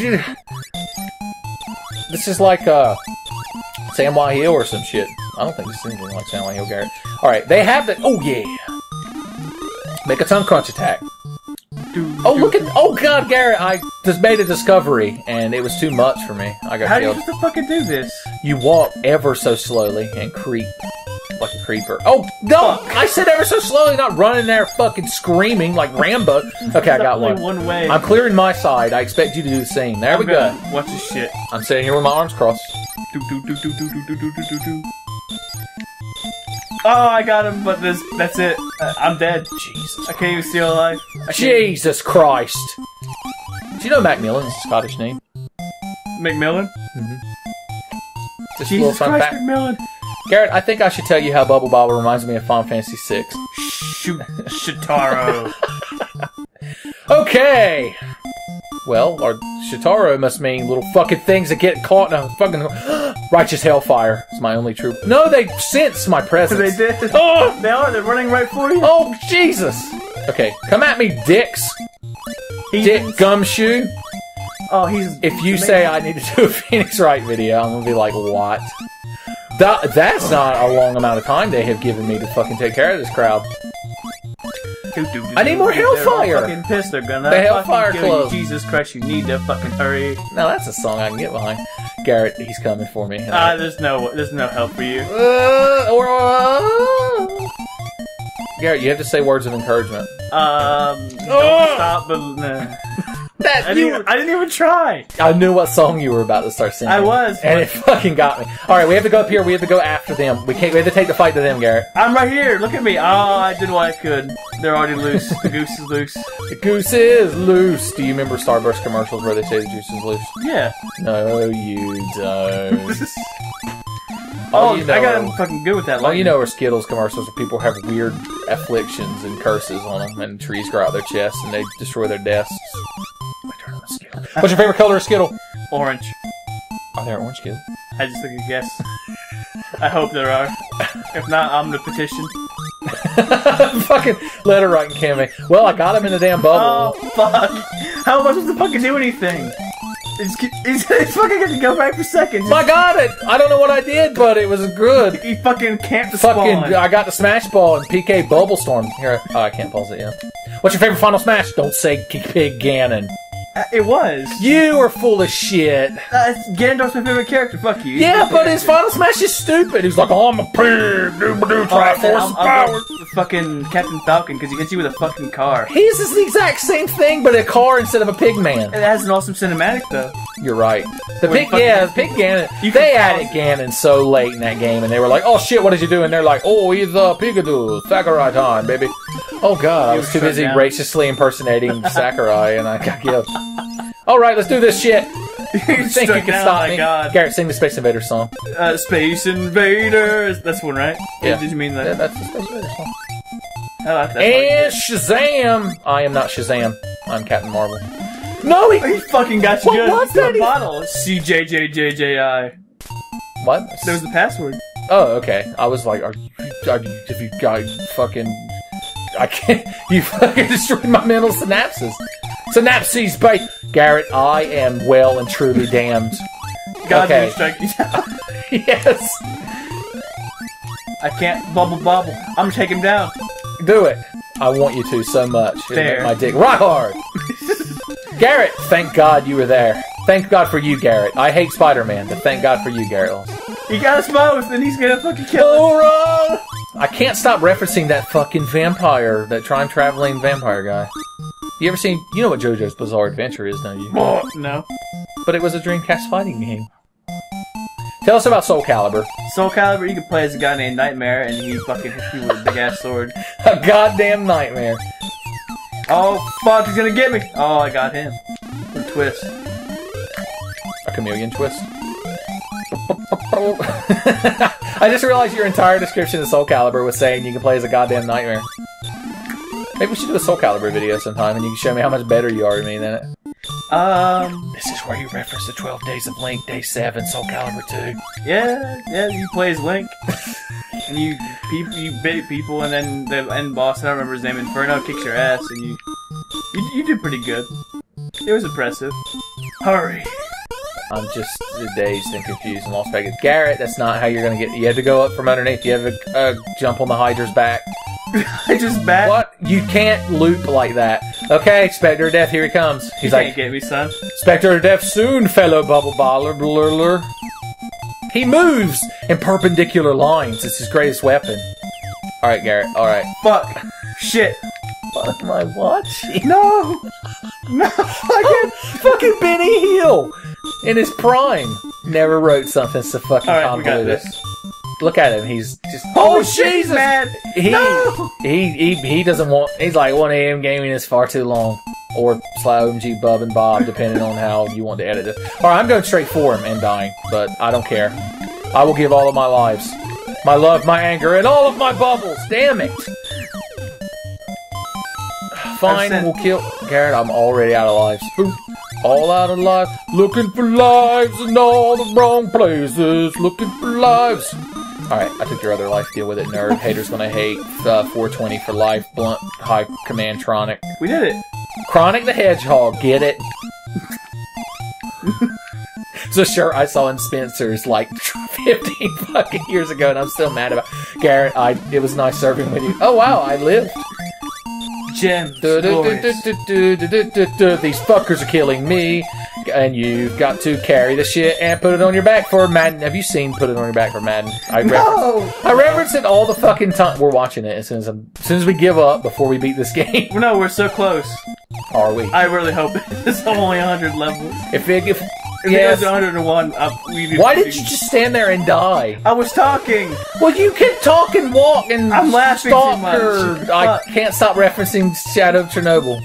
This is like Sam Y Hill or some shit. I don't think this is anything like Sam Y Hill, Garrett. All right, they have the. Oh yeah. Make a tongue crunch attack. Oh look at. Oh god, Garrett! I just made a discovery, and it was too much for me. I got How killed. do you have to fucking do this? You walk ever so slowly and creep. Like a creeper. Oh, no! Fuck. I said ever so slowly, not running there fucking screaming like Rambo. Okay, I got one. One way. I'm clearing my side. I expect you to do the same. There we go. Watch this shit. I'm sitting here with my arms crossed. Oh, I got him, but that's it. I'm dead. Jesus. I can't even stay alive. Jesus Christ. Do you know Macmillan's a Scottish name? McMillan? Mm-hmm. Just Jesus a little fun Christ, fact. McMillan. Garrett, I think I should tell you how Bubble Bobble reminds me of Final Fantasy VI. Shoot, Shitaro. Okay! Well, our Shitaro must mean little fucking things that get caught in a fucking... Righteous Hellfire is my only true... No, they sense my presence. They did. Oh! They are. They're running right for you. Oh, Jesus! Okay, come at me, dicks. Dick Gumshoe. Oh, he's... If you say I need to do a Phoenix Wright video, I'm gonna be like, what? That's not a long amount of time they have given me to fucking take care of this crowd. I need more Hellfire! They're all fucking pissed. They're gonna the Hellfire fucking kill clothes. you. Jesus Christ, you need to fucking hurry. Now that's a song I can get behind. Garrett, he's coming for me. There's no help for you. Garrett, you have to say words of encouragement. Don't stop, but no. I didn't even try. I knew what song you were about to start singing. I was. And it fucking got me. Alright, we have to go up here. We have to go after them. We have to take the fight to them, Garrett. I'm right here. Look at me. Oh, I did what I could. They're already loose. The goose is loose. The goose is loose. Do you remember Starburst commercials where they say the juice is loose? Yeah. No, you don't. I got him fucking good with that. All you know are Skittles commercials where people have weird afflictions and curses on them, and trees grow out their chests and they destroy their desks. What's your favorite color of Skittle? Orange. Are there orange Skittles? I just took a guess. I hope there are. If not, I'm the petition. Fucking letter writing Cammy. Well, I got him in the damn bubble. Oh, fuck. How am I supposed to fucking do anything? He's fucking gonna go back for seconds. I got it! I don't know what I did, but it was good. He fucking camped the spawn. I got the Smash Ball and PK Bubble Storm. Here, I can't pause it yet. What's your favorite Final Smash? Don't say Pig Ganon. It was. You are full of shit. Ganondorf's my favorite character. Fuck you. Yeah, but his Final Smash is stupid. He's like, oh, I'm a pig. Doo-ba-doo, try force of power. Fucking Captain Falcon, because he hits you with a fucking car. His is the exact same thing, but a car instead of a pig man. It has an awesome cinematic, though. You're right. The pig Ganon. They added Ganon so late in that game, and they were like, oh shit, what did you do? And they're like, oh, he's a Pikachu. Sakurai time, baby. Oh god, I was too busy racistly impersonating Sakurai, and I got killed. Alright, let's do this shit. You think you can stop me? God. Garrett, sing the Space Invaders song. Space Invaders. That's one, right? Yeah. Did you mean that? Yeah, that's the Space Invaders song. And Shazam! I am not Shazam. I'm Captain Marvel. No, he fucking got you good. What's that? Bottle. CJJJJI. What? That was the password. Oh, okay. I was like, have you got fucking... I can't... You fucking destroyed my mental synapses. Synapses, babe! Garrett, I am well and truly damned. God, okay. strike you down. Yes! I can't bobble. I'm gonna take him down. Do it. I want you to so much. There. My dick right hard. Garrett, thank God you were there. Thank God for you, Garrett. I hate Spider-Man, but thank God for you, Garrett. He got us both, and he's gonna fucking kill us. Alright! I can't stop referencing that fucking vampire, that time-traveling vampire guy. You ever seen... You know what JoJo's Bizarre Adventure is, don't you? No. But it was a Dreamcast fighting game. Tell us about Soul Calibur. Soul Calibur, you can play as a guy named Nightmare, and he fucking hits you with a big-ass sword. A goddamn nightmare. Oh, fuck, he's gonna get me! Oh, I got him. With a twist. A chameleon twist. I just realized your entire description of Soul Calibur was saying you can play as a goddamn nightmare. Maybe we should do a Soul Calibur video sometime, and you can show me how much better you are than me than it. This is where you reference the 12 Days of Link, Day 7, Soul Calibur 2. Yeah, you play as Link. And you bait people, and then the end boss, I don't remember his name, Inferno, kicks your ass, and you do pretty good. It was impressive. Hurry. I'm just dazed and confused and lost Vegas. Garrett, that's not how you're gonna get... You have to go up from underneath. You have to jump on the Hydra's back. Hydra's back? What? You can't loop like that. Okay, Spectre of Death, here he comes. He's like... You can't get me, son. Spectre of Death soon, fellow bubble baller. He moves in perpendicular lines. It's his greatest weapon. Alright, Garrett, alright. Fuck. Shit. What am I watching? No! No! I can't. Fucking Benny Hill! In his prime. Never wrote something so fucking convoluted. Look at him, he's just... Oh, Jesus! Man. He doesn't want... He's like, 1 AM gaming is far too long. Or /OMG BUB and BOB, depending on how you want to edit it. Alright, I'm going straight for him and dying, but I don't care. I will give all of my lives. My love, my anger, and all of my bubbles! Damn it! Fine, we'll kill... Garrett, I'm already out of lives. All out of life. Looking for lives in all the wrong places. Looking for lives. Alright, I took your other life. Deal with it, nerd. Haters gonna hate. 420 for life. Blunt, high command, Tronic. We did it. Chronic the Hedgehog, get it? It's a shirt I saw in Spencer's like 15 fucking years ago, and I'm still mad about it. Garrett, it was nice serving with you. Oh wow, I lived. Gems. These fuckers are killing me, and you've got to carry the shit and put it on your back for Madden. Have you seen Put It On Your Back for Madden? I reference it all the fucking time. We're watching it as soon as we give up before we beat this game. No, we're so close. Are we? I really hope it's only 100 levels. If it goes 101, why did you just stand there and die? I was talking. Well, you can talk and walk and I'm laughing too much. I can't stop referencing Shadow of Chernobyl.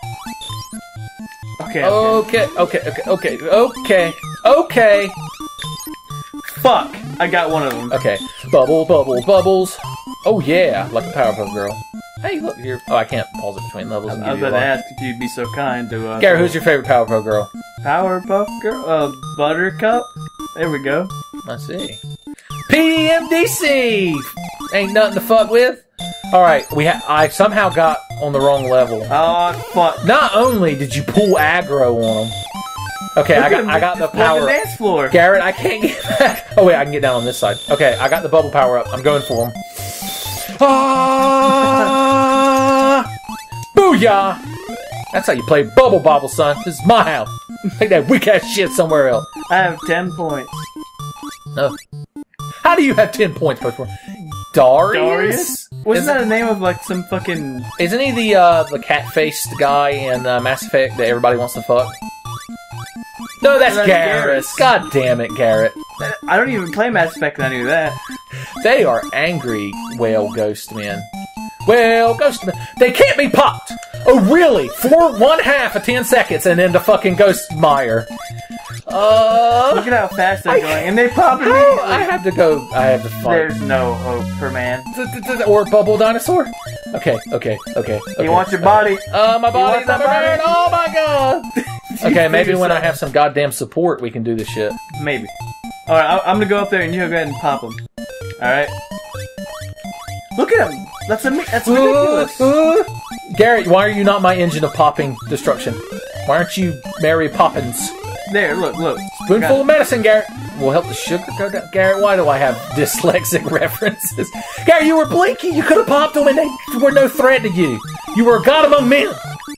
Okay. Fuck! I got one of them. Okay. Bubbles. Oh yeah, like a Powerpuff Girl. Hey, look here. Oh, I can't pause it between levels. I was going to ask if you'd be so kind to. Gary, who's your favorite Powerpuff Girl? Powerpuff Girl? Buttercup? There we go. Let's see. PMDC! Ain't nothing to fuck with. Alright, I somehow got on the wrong level. Oh, fuck. Not only did you pull aggro on them. Okay, I got the power. Like the dance floor. Garrett, I can't get back. Oh wait, I can get down on this side. Okay, I got the bubble power up. I'm going for him. Ah! Booyah! That's how you play Bubble Bobble, son. This is my house. Take that weak ass shit somewhere else. I have 10 points. No. How do you have 10 points before? Darius? Wasn't that the name of like some fucking... Isn't he the cat-faced guy in Mass Effect that everybody wants to fuck? No, that's Garrus. God damn it, Garrett. I don't even play Mass Effect and I knew that. They are angry whale ghost men. Well, ghost men. They can't be popped! Oh, really? For 1/2 of 10 seconds and then the fucking ghost mire. Look at how fast they're going, and they pop immediately. I have to go. I have to fight. There's no hope for man. Or Bubble Dinosaur? Okay. You want your body? My body's not burned. Oh my god! Okay, maybe when I have some goddamn support, we can do this shit. Maybe. Alright, I'm gonna go up there and you go ahead and pop them. Alright? Look at him! That's ridiculous! Garrett, why are you not my engine of popping destruction? Why aren't you Mary Poppins? There, look. Spoonful of medicine, Garrett. Will help the sugar go down. Garrett, why do I have dyslexic references? Garrett, you were Blinky. You could have popped them and they were no threat to you. You were a god among men.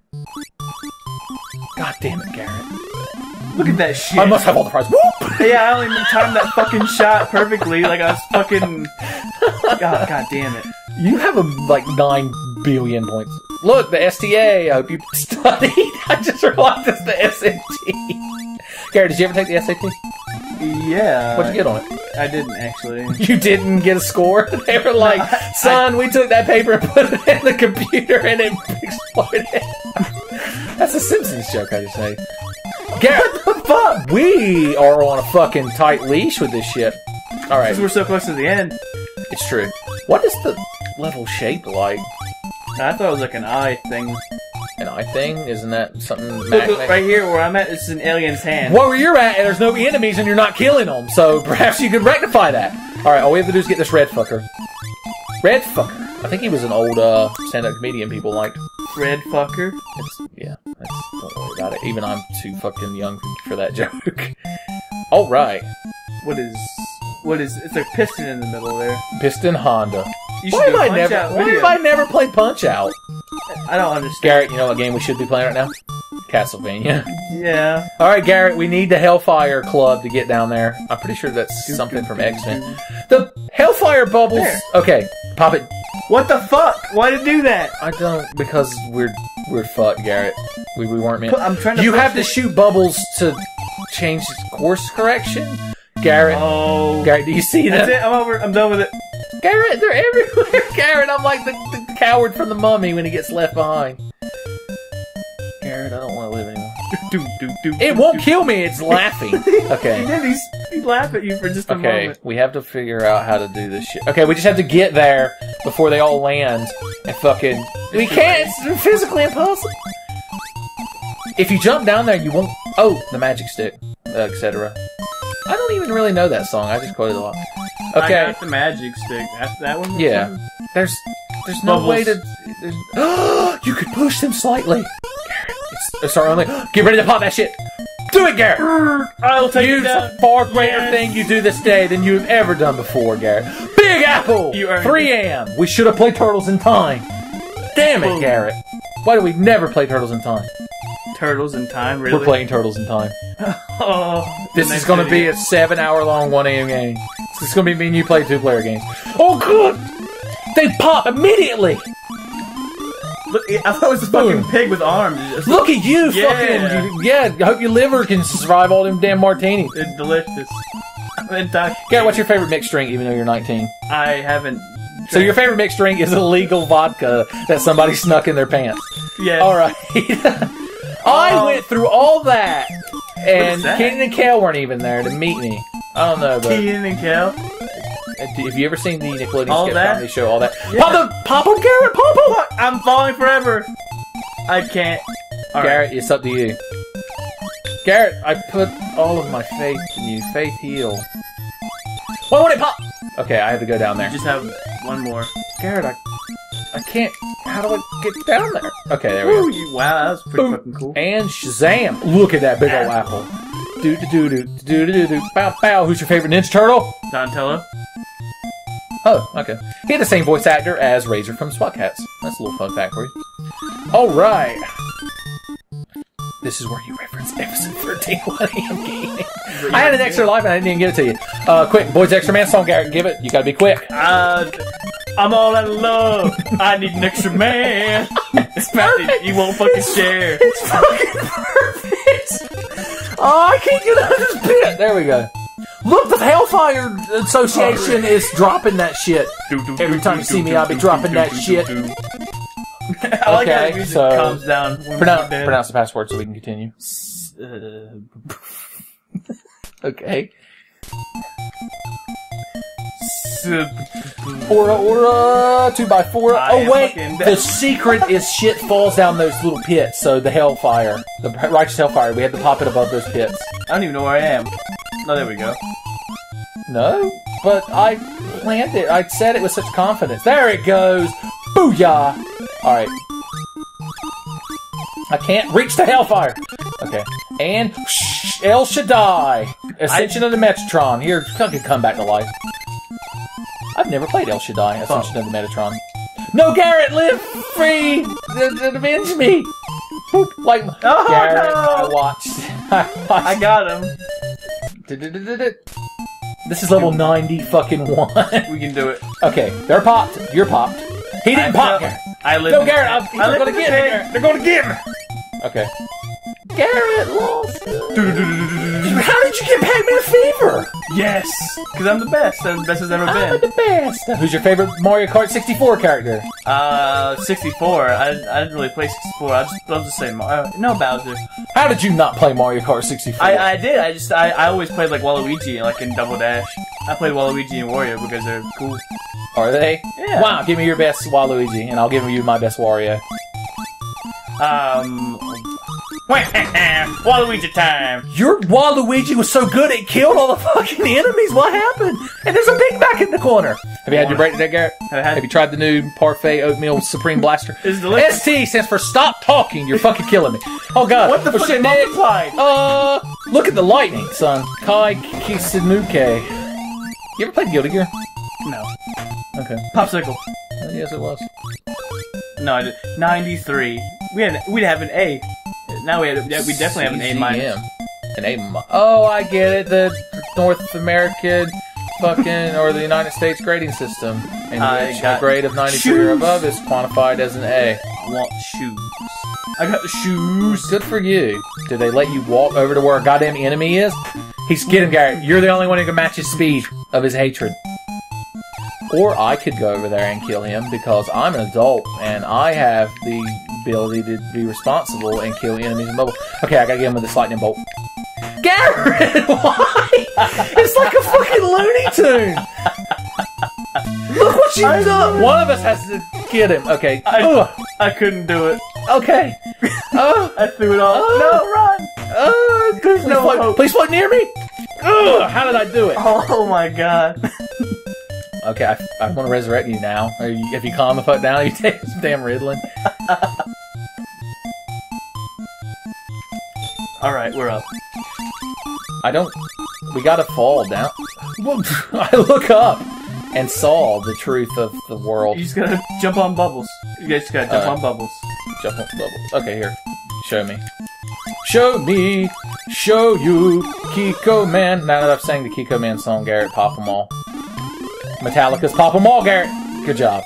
God damn it, Garrett. Look at that shit. I must have all the prizes. Whoop! Yeah, I only timed that fucking shot perfectly. Like I was fucking... God damn it. You have like 9 billion points. Look, the STA. I hope you studied. I just realized it's the SAT. Garrett, did you ever take the SAT? Yeah. What'd you get on it? I didn't, actually. You didn't get a score? They were like, son, we took that paper and put it in the computer and it exploded. That's a Simpsons joke, I just say. Garrett, what the fuck? We are on a fucking tight leash with this shit. Alright. Because we're so close to the end. It's true. What is the level shape like? I thought it was like an eye thing. An eye thing? Isn't that something... Look, right here where I'm at, it's an alien's hand. Well, where you're at, there's no enemies and you're not killing them, so perhaps you could rectify that. Alright, all we have to do is get this red fucker. Red fucker. I think he was an old stand-up comedian people liked. Red fucker? Don't worry about it. Even I'm too fucking young for that joke. Alright. What is... It's a piston in the middle there. Piston Honda. You should do Punch Out why have I never played Punch Out? I don't understand. Garrett, you know what game we should be playing right now? Castlevania. Yeah. Alright, Garrett, we need the Hellfire Club to get down there. I'm pretty sure that's something from X-Men. The Hellfire Bubbles... There. Okay, pop it. What the fuck? Why did you do that? I don't... Because we're fucked, Garrett. We weren't meant... I'm trying to... You have to shoot bubbles to change course correction? Garrett. Oh. Garrett, do you see that? That's it. I'm over. I'm done with it. Garrett, they're everywhere. Garrett, I'm like the coward from the Mummy when he gets left behind. Garrett, I don't want to live anymore. It won't kill me. It's laughing. Okay. He laughed at you for just a moment. We have to figure out how to do this shit. Okay, we just have to get there before they all land and fucking... We can't. It's physically impossible. If you jump down there, you won't... Oh, the magic stick, etc. I don't even really know that song. I just quoted a lot. Okay. I got the magic stick. That one? Yeah. There's no Bubbles. way to... You could push them slightly. Garrett, it's our only... Get ready to pop that shit. Do it, Garrett. I'll take it down. Use a far greater thing you do this day than you've ever done before, Garrett. Big Apple! You earned 3 a.m. We should have played Turtles in Time. Damn it, Garrett. Why do we never play Turtles in Time? Turtles in Time, really? We're playing Turtles in Time. Oh, This is going to be a 7-hour-long 1 a.m. game. This is going to be me and you play 2-player games. Oh, good! They pop immediately! Look, I thought it was a fucking pig with arms. Look at you, Yeah. fucking... Yeah, I hope your liver can survive all them damn martinis. It's delicious. Garrett, what's your favorite mixed drink, even though you're 19? I haven't... So your favorite mixed drink is illegal vodka that somebody snuck in their pants. Yes. Alright. I went through all that, and that? Kenan and Kel weren't even there to meet me. I don't know, but... Kenan and Kel? Have you ever seen the Nickelodeon All sketch that? comedy show, All That? Yeah. Pop them, Garrett, pop them! What? I'm falling forever. I can't. All Garrett, it's up to you. Garrett, I put all of my faith in you. Faith heal. Why won't it pop? Okay, I have to go down there. Just have one more. Garrett, I can't. How do I get down there? Okay, there we go. Wow, that was pretty fucking cool. And Shazam! Look at that big old apple. Do do do do do do do. Bow bow. Who's your favorite Ninja Turtle? Donatello. Oh, okay. He had the same voice actor as Razor from SWAT Cats. That's a little fun fact for you. All right. This is where you reference episode 13. What I am gaming. I had an extra life and I didn't even give it to you. Quick, Boys Extra Man song, Garrett. Give it. You gotta be quick. I'm all out of love. I need an extra man. It's perfect. You won't fucking share. It's fucking perfect. Oh, I can't get out of this pit. There we go. Look, the Hellfire Association is dropping that shit. Every time you see me, I'll be dropping that shit. I like how the music calms down. Pronounce the password so we can continue. Okay. Aura, 2x4. Oh wait, the secret is shit falls down those little pits. So the Hellfire, the Righteous Hellfire, we had to pop it above those pits. I don't even know where I am. Oh, there we go. No, but I planned it. I said it with such confidence. There it goes. Booyah! Alright. I can't reach the Hellfire. Okay. And El Shaddai. Ascension of the Metatron. Here, come back to life. I've never played El Shaddai. Ascension of the Metatron. No, Garrett, live free! Avenge me! Boop. Like, oh, Garrett, no. I watched. I got him. This is level 90 fucking 1. We can do it. Okay, they're popped. You're popped. He didn't pop, Garrett. I live. No, Garrett, they're gonna get me, Garrett. They're gonna get me. Okay. Garrett lost. How did you get Pac-Man Fever? Yes, because I'm the best. I'm the best as ever been. I'm the best. Who's your favorite Mario Kart 64 character? 64. I didn't really play 64. I just love to say Mario. No, Bowser. How did you not play Mario Kart 64? I did. I always played like Waluigi, like in Double Dash. I played Waluigi and Wario because they're cool. Are they? Yeah. Wow, give me your best Waluigi, and I'll give you my best Wario. Waluigi time! Your Waluigi was so good it killed all the fucking enemies. What happened? And there's a big back in the corner. Have you had your break today, Garrett? Have you tried the new Parfait Oatmeal Supreme Blaster? It's delicious. ST stands for Stop Talking. You're fucking killing me. Oh god. What the fuck is multiplied? Look at the lightning, son. Kai Kisanuke. You ever played Guilty Gear? No. Okay. Popsicle. Yes, it was. No, I did. 93. We'd have an A. Now we definitely have an A minus. An A. Oh, I get it. The North American fucking or the United States grading system, in which a grade of 93 or above is quantified as an A. I want shoes. I got the shoes. Good for you. Did they let you walk over to where a goddamn enemy is? Get him, Garrett. You're the only one who can match his speed of his hatred. Or I could go over there and kill him because I'm an adult and I have the ability to be responsible and kill enemies in mobile. Okay, I gotta get him with this lightning bolt. Garrett! Why? It's like a fucking Looney Tune! Look what you've done! One of us has to get him. Okay. I couldn't do it. Okay. I threw it off. No, run! Please float near me! How did I do it? Oh my god. Okay, I want to resurrect you now. If you calm the fuck down, you take some damn Riddling. Alright, we're up. We gotta fall down. I look up and saw the truth of the world. You just gotta jump on bubbles. You guys just gotta jump on bubbles. Jump on bubbles. Okay, here. Show me. Show me. Show you. Kiko Man. Now that I've sang the Kiko Man song, Garrett, pop them all. Metallica's Pop 'em All, Garrett. Good job.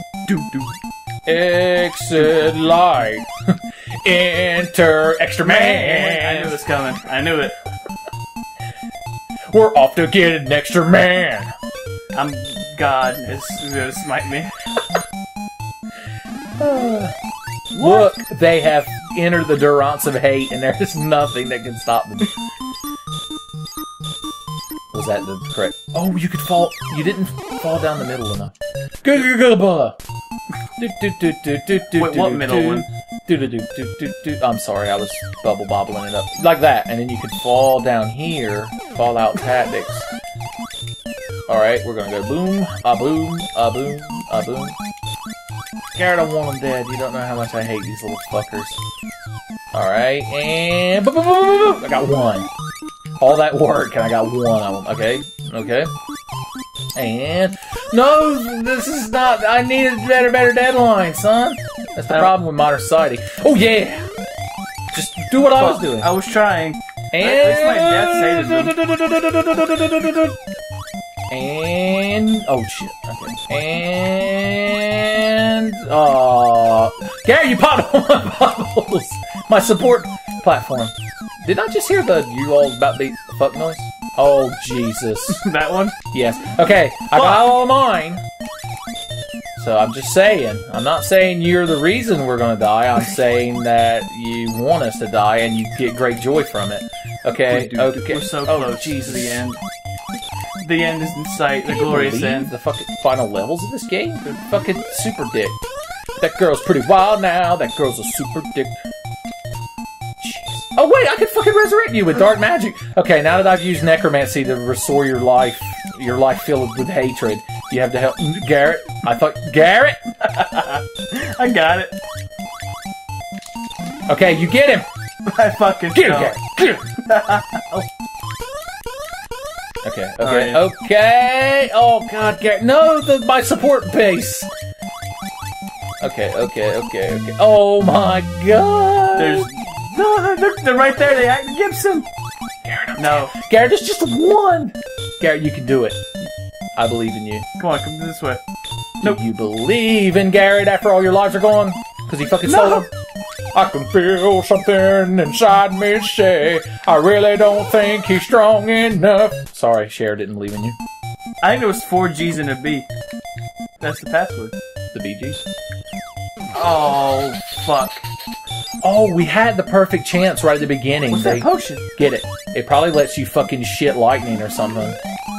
Exit light. Enter Extra Man. I knew it was coming. I knew it. We're off to get an Extra Man. I'm God. It's gonna smite me. Look, they have entered the durance of hate, and there is nothing that can stop them. Was that the correct? Oh, you could fall. You didn't fall down the middle enough. Wait, what middle one? I'm sorry, I was bobbling it up like that, and then you could fall down here. Fallout tactics. All right, we're gonna go boom, a boom, a boom, a boom. Garrett, I want them dead. You don't know how much I hate these little fuckers. All right, and boom, boom, boom, boom, boom. I got one. All that work, and I got one of them. Okay, okay. And no, this is not. I need a better deadline, son. That's the problem with modern society. Oh yeah, just Do what I was doing. I was trying. And my death saved them. And oh shit. Okay. And Gary, you popped all my bubbles. My support platform. Did I just hear the you all about the fuck noise? Oh Jesus. That one? Yes. Okay, I got all of mine. So I'm just saying. I'm not saying you're the reason we're gonna die. I'm saying that you want us to die and you get great joy from it. Okay. Okay. We're so close to the end. The end is in sight. The glorious end. The fucking final levels of this game. They're fucking super dick. That girl's pretty wild now. That girl's a super dick. Oh wait, I can fucking resurrect you with dark magic. Okay, now that I've used necromancy to restore your life filled with hatred, you have to help Garrett. I thought Garrett. I got it. Okay, you get him. I fucking get him, Garrett. Get him. Okay, okay, right. Okay. Oh god, Garrett, no, my support base. Okay, okay, okay, okay. Oh my god. They're right there. They act Gibson. Garrett, no. Garrett, there's just one. Garrett, you can do it. I believe in you. Come on, come this way. Nope. Do you believe in Garrett after all your lives are gone? Because he fucking stole them? I can feel something inside me say, I really don't think he's strong enough. Sorry, Cher didn't believe in you. I think there was 4 G's and a B. That's the password. The BGs? Oh, fuck. Oh, we had the perfect chance right at the beginning. What's that potion? Get it. It probably lets you fucking shit lightning or something.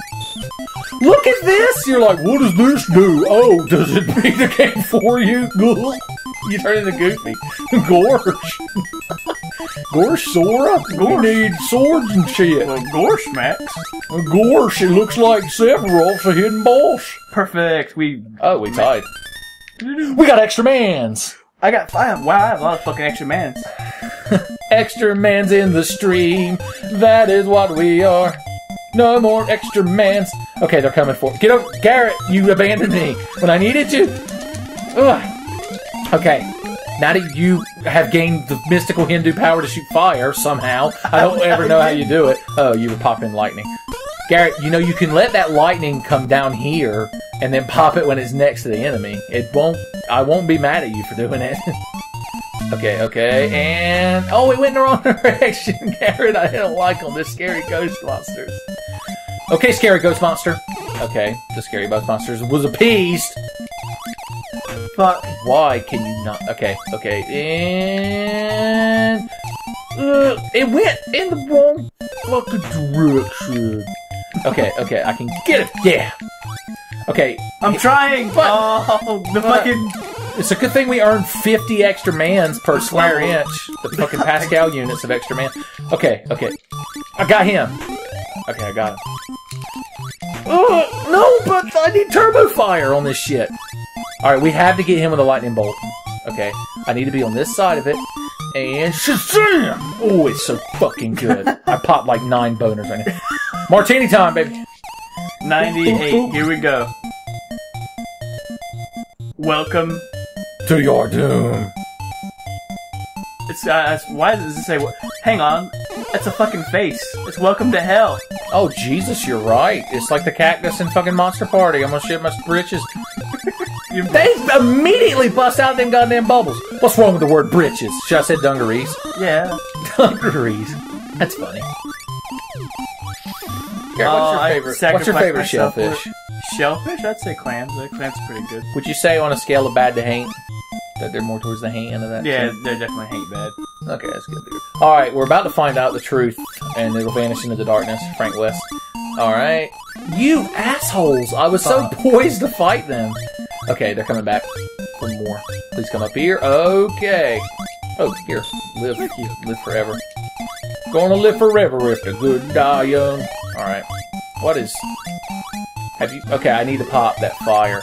Look at this! You're like, what does this do? Oh, does it beat the game for you? You turn into Goofy. Gorsh. Gorsh, Sora? We need swords and shit. Well, Gorsh, Max. Gorsh, it looks like Sephiroth's a hidden boss. Perfect. We tied. We got extra mans. I have a lot of fucking extra mans. Extra mans in the stream. That is what we are. No more extra mans. Okay, they're coming for. Get up, Garrett. You abandoned me when I needed you. Ugh. Okay, now that you have gained the mystical Hindu power to shoot fire somehow, I don't ever know how you do it. Oh, you were popping lightning. Garrett, you know you can let that lightning come down here and then pop it when it's next to the enemy. I won't be mad at you for doing it. Okay, okay, and oh, it went in the wrong direction, Garrett. I don't like them. They're scary ghost monsters. Okay, scary ghost monster. Okay, the scary ghost monsters was appeased. Fuck. Why can you not? Okay, okay, and it went in the wrong fucking direction. Okay, okay, I can get it. Yeah. Okay, I'm trying. But, fucking. It's a good thing we earned 50 extra mans per square inch. The fucking Pascal units of extra man. Okay, okay. I got him. Okay, I got him. No, but I need turbo fire on this shit. Alright, we have to get him with a lightning bolt. Okay, I need to be on this side of it. And shazam! Oh, it's so fucking good. I popped like 9 boners right now. Martini time, baby. 98. Here we go. Welcome to your doom. It's why does it say? Hang on, that's a fucking face. It's welcome to hell. Oh Jesus, you're right. It's like the cactus in fucking Monster Party. I'm gonna shit my britches. They immediately bust out them goddamn bubbles. What's wrong with the word britches? Should I say dungarees? Yeah, dungarees. That's funny. Garrett, what's your favorite shellfish? Shellfish? I'd say clams. Clams are pretty good. Would you say on a scale of bad to hate that they're more towards the hate end of that? Yeah, they're definitely hate bad. Okay, that's good. Alright, we're about to find out the truth, and it'll vanish into the darkness. Frank West. Alright. You assholes! I was so poised to fight them. Okay, they're coming back for more. Please come up here. Okay. Oh, here. Live. Live forever. Gonna live forever if the good die young. Alright. What is... Have you... Okay, I need to pop that fire.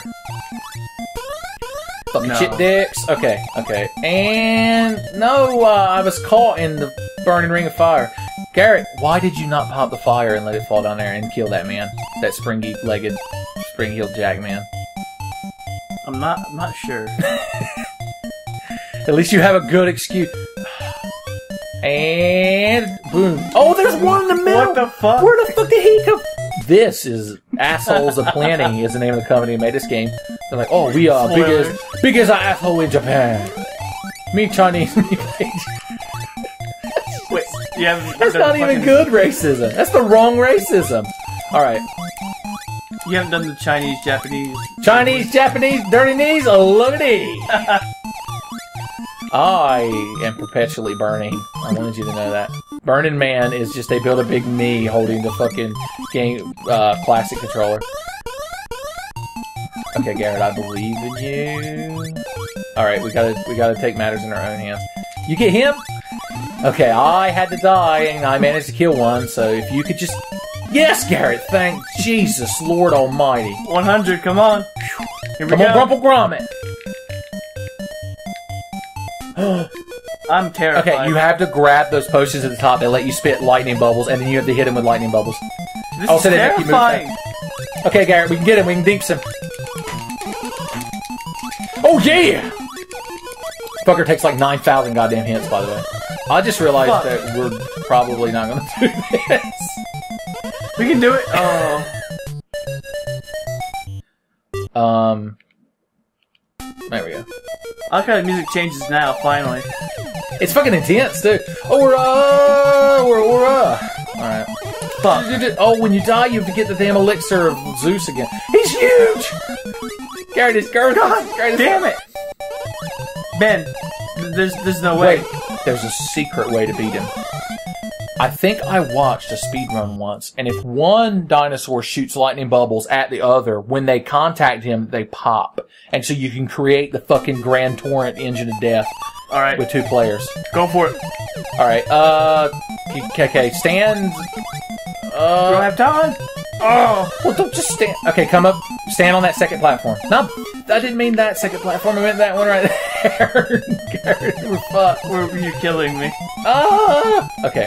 Fucking shit dicks. Okay, okay. And... No, I was caught in the burning ring of fire. Garrett, why did you not pop the fire and let it fall down there and kill that man? That springy-legged, spring-heeled jack man. I'm not sure. At least you have a good excuse. And boom. Oh, there's one in the middle. What the fuck? Where the fuck did he come? This is Assholes Aplenty is the name of the company who made this game. They're like, oh, we are biggest asshole in Japan. Me Chinese. Wait, yeah. That's not even good racism. That's the wrong racism. All right. You haven't done the Chinese, Japanese, dirty knees. Look at these. I am perpetually burning. I wanted you to know that. Burning Man is just they build a big me holding the fucking game classic controller. Okay, Garrett, I believe in you. All right, we gotta take matters in our own hands. You get him? Okay, I had to die and I managed to kill one. So if you could just, yes, Garrett. Thank Jesus, Lord Almighty. 100. Come on. Here we Come go. on, Grumple Grommet. I'm terrified. Okay, you have to grab those potions at the top. They let you spit lightning bubbles, and then you have to hit him with lightning bubbles. This Also, is they make you move terrifying. fast. Okay, Garrett, we can get him. We can deeps him. Oh, yeah! Fucker takes like 9,000 goddamn hits, by the way. I just realized that we're probably not going to do this. We can do it. Oh. There we go. I like how the music changes now, finally. It's fucking intense, too. Alright. Fuck. Oh, when you die, you have to get the damn elixir of Zeus again. He's huge! Garrett is God damn it! Ben, there's no way. Wait, there's a secret way to beat him. I think I watched a speedrun once, and if one dinosaur shoots lightning bubbles at the other, when they contact him, they pop. And so you can create the fucking Grand Torrent engine of death. Alright. With 2 players. Go for it. Alright, okay, stand... You don't have time? Oh! Well, don't just stand... Okay, come up, stand on that second platform. No, I didn't mean that second platform, I meant that one right there. Garrett, we're fucked. You're killing me. Okay.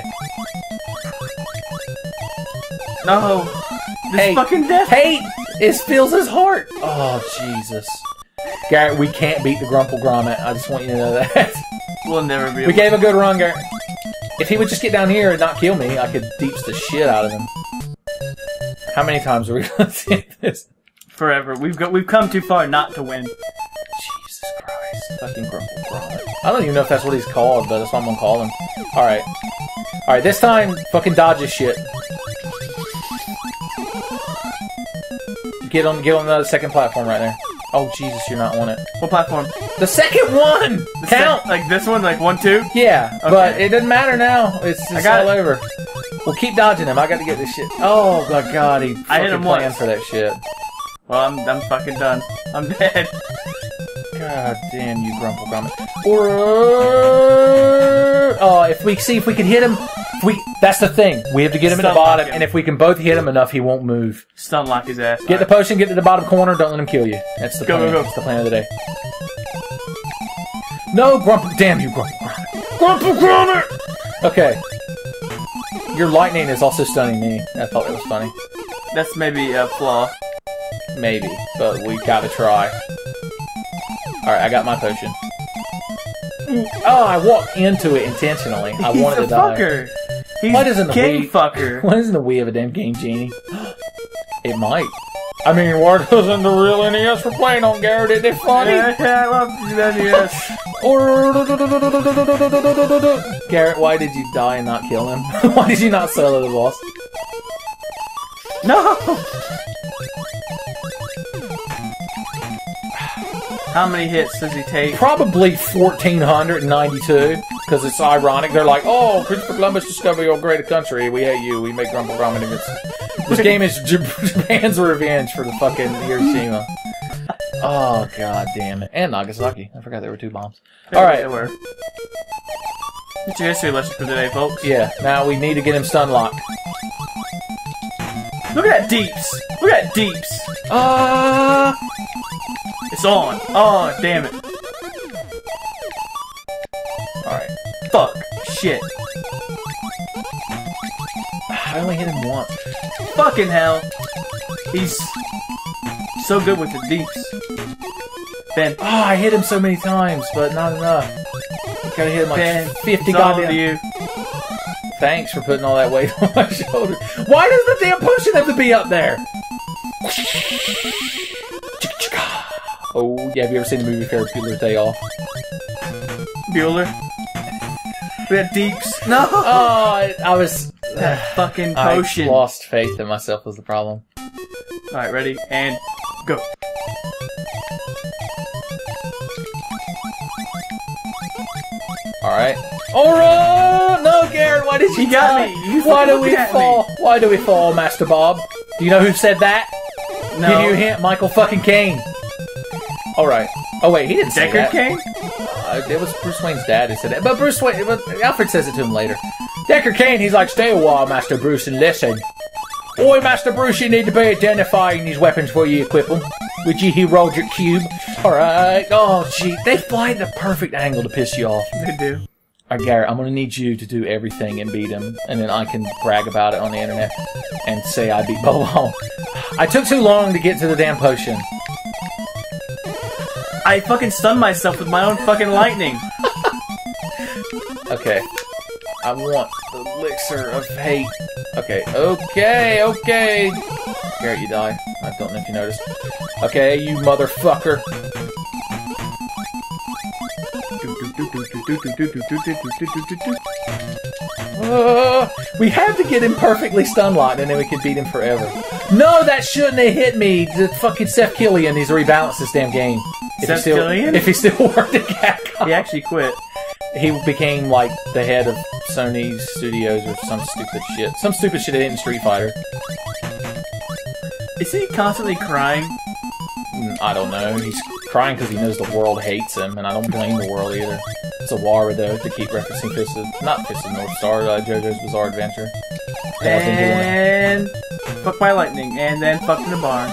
No! This fucking death! Hate! It fills his heart! Oh, Jesus. Garrett, we can't beat the Grumple Grommet. I just want you to know that. We'll never be able We gave a good run, Garrett. If he would just get down here and not kill me, I could deeps the shit out of him. How many times are we gonna see this? Forever. We've come too far not to win. Jesus Christ. Fucking Grumple Grommet. I don't even know if that's what he's called, but that's what I'm gonna call him. Alright. Alright, this time, fucking dodge his shit. Get on the second platform right there. Oh, Jesus, you're not on it. What platform? The second one! Count! Like this one? Like 1, 2? Yeah, okay. But it doesn't matter now. It's all over. We'll keep dodging him. I gotta get this shit. Oh, my God, he fucking planned for that shit. Well, I'm fucking done. I'm dead. God damn you, Grumple Grommet. If we can hit him... That's the thing. We have to get him at the bottom, and if we can both hit him enough, he won't move. Stun lock his ass. Get the potion, get to the bottom corner, don't let him kill you. That's the plan. Go. That's the plan of the day. No, Grumple... Damn you, Grumple Grommet. Grumple Grommet! Okay. Your lightning is also stunning me. I thought that was funny. That's maybe a flaw. Maybe, but we gotta try. Alright, I got my potion. Oh, I walked into it intentionally. I wanted to die. Fucker. He's What isn't the Wii? Fucker. What isn't the Wii of a damn Game Genie? It might. I mean, what isn't the real NES we're playing on, Garrett? Isn't it funny? Yeah, I love the NES. Garrett, why did you die and not kill him? Why did you not solo the boss? No! How many hits does he take? Probably 1,492, because it's ironic. They're like, oh, Christopher Columbus discovered your great country. We hate you. We make Grumple Grommet invincible. This game is Japan's revenge for the fucking Hiroshima. Oh, God damn it. And Nagasaki. I forgot there were 2 bombs. Alright. There were. It's your history lesson for today, folks. Yeah, now we need to get him stun locked. Look at that deeps! Look at that deeps! It's on! Oh, damn it. Alright. Fuck. Shit. I only hit him once. Fucking hell. He's so good with the deeps. Ben. Oh, I hit him so many times, but not enough. Gotta hit him like Ben, 50 it's all goddamn. to you. Thanks for putting all that weight on my shoulder. Why does the damn potion have to be up there? Oh, yeah, have you ever seen the movie Ferris Bueller's Day Off? Bueller. We had deeps. No! Oh, I was... That fucking potion. I lost faith in myself was the problem. Alright, ready? And go. Alright. Alright! No, Garrett, why did you got me? Why do we fall? Why do we fall, Master Bob? Do you know who said that? No. Give you a hint, Michael fucking Caine. Alright. Oh wait, he didn't say that. Deckard Caine? It was Bruce Wayne's dad who said that. But Alfred says it to him later. Deckard Caine, he's like, stay a while, Master Bruce, and listen. Oi, Master Bruce, you need to be identifying these weapons before you equip them. Would you, he rolled your cube? Alright. Oh, gee. They fly at the perfect angle to piss you off. They do. Alright, Garrett, I'm gonna need you to do everything and beat him, and then I can brag about it on the internet and say I beat Bobble. I took too long to get to the damn potion. I fucking stunned myself with my own fucking lightning. Okay. I want the elixir of hate. Okay, okay. Garrett, you die. I don't know if you noticed. Okay, you motherfucker. We have to get him perfectly stun locked and then we can beat him forever. No, that shouldn't have hit me. The fucking Seth Killian needs to rebalance this damn game. Seth Killian? If he still worked at Capcom. He actually quit. He became like the head of Sony Studios or some stupid shit. Some stupid shit in Street Fighter. Is he constantly crying? I don't know. He's crying because he knows the world hates him, and I don't blame the world either. It's a war, though, to keep referencing not Fist of North Star, JoJo's Bizarre Adventure. And fuck my lightning, and then fuck in the barn.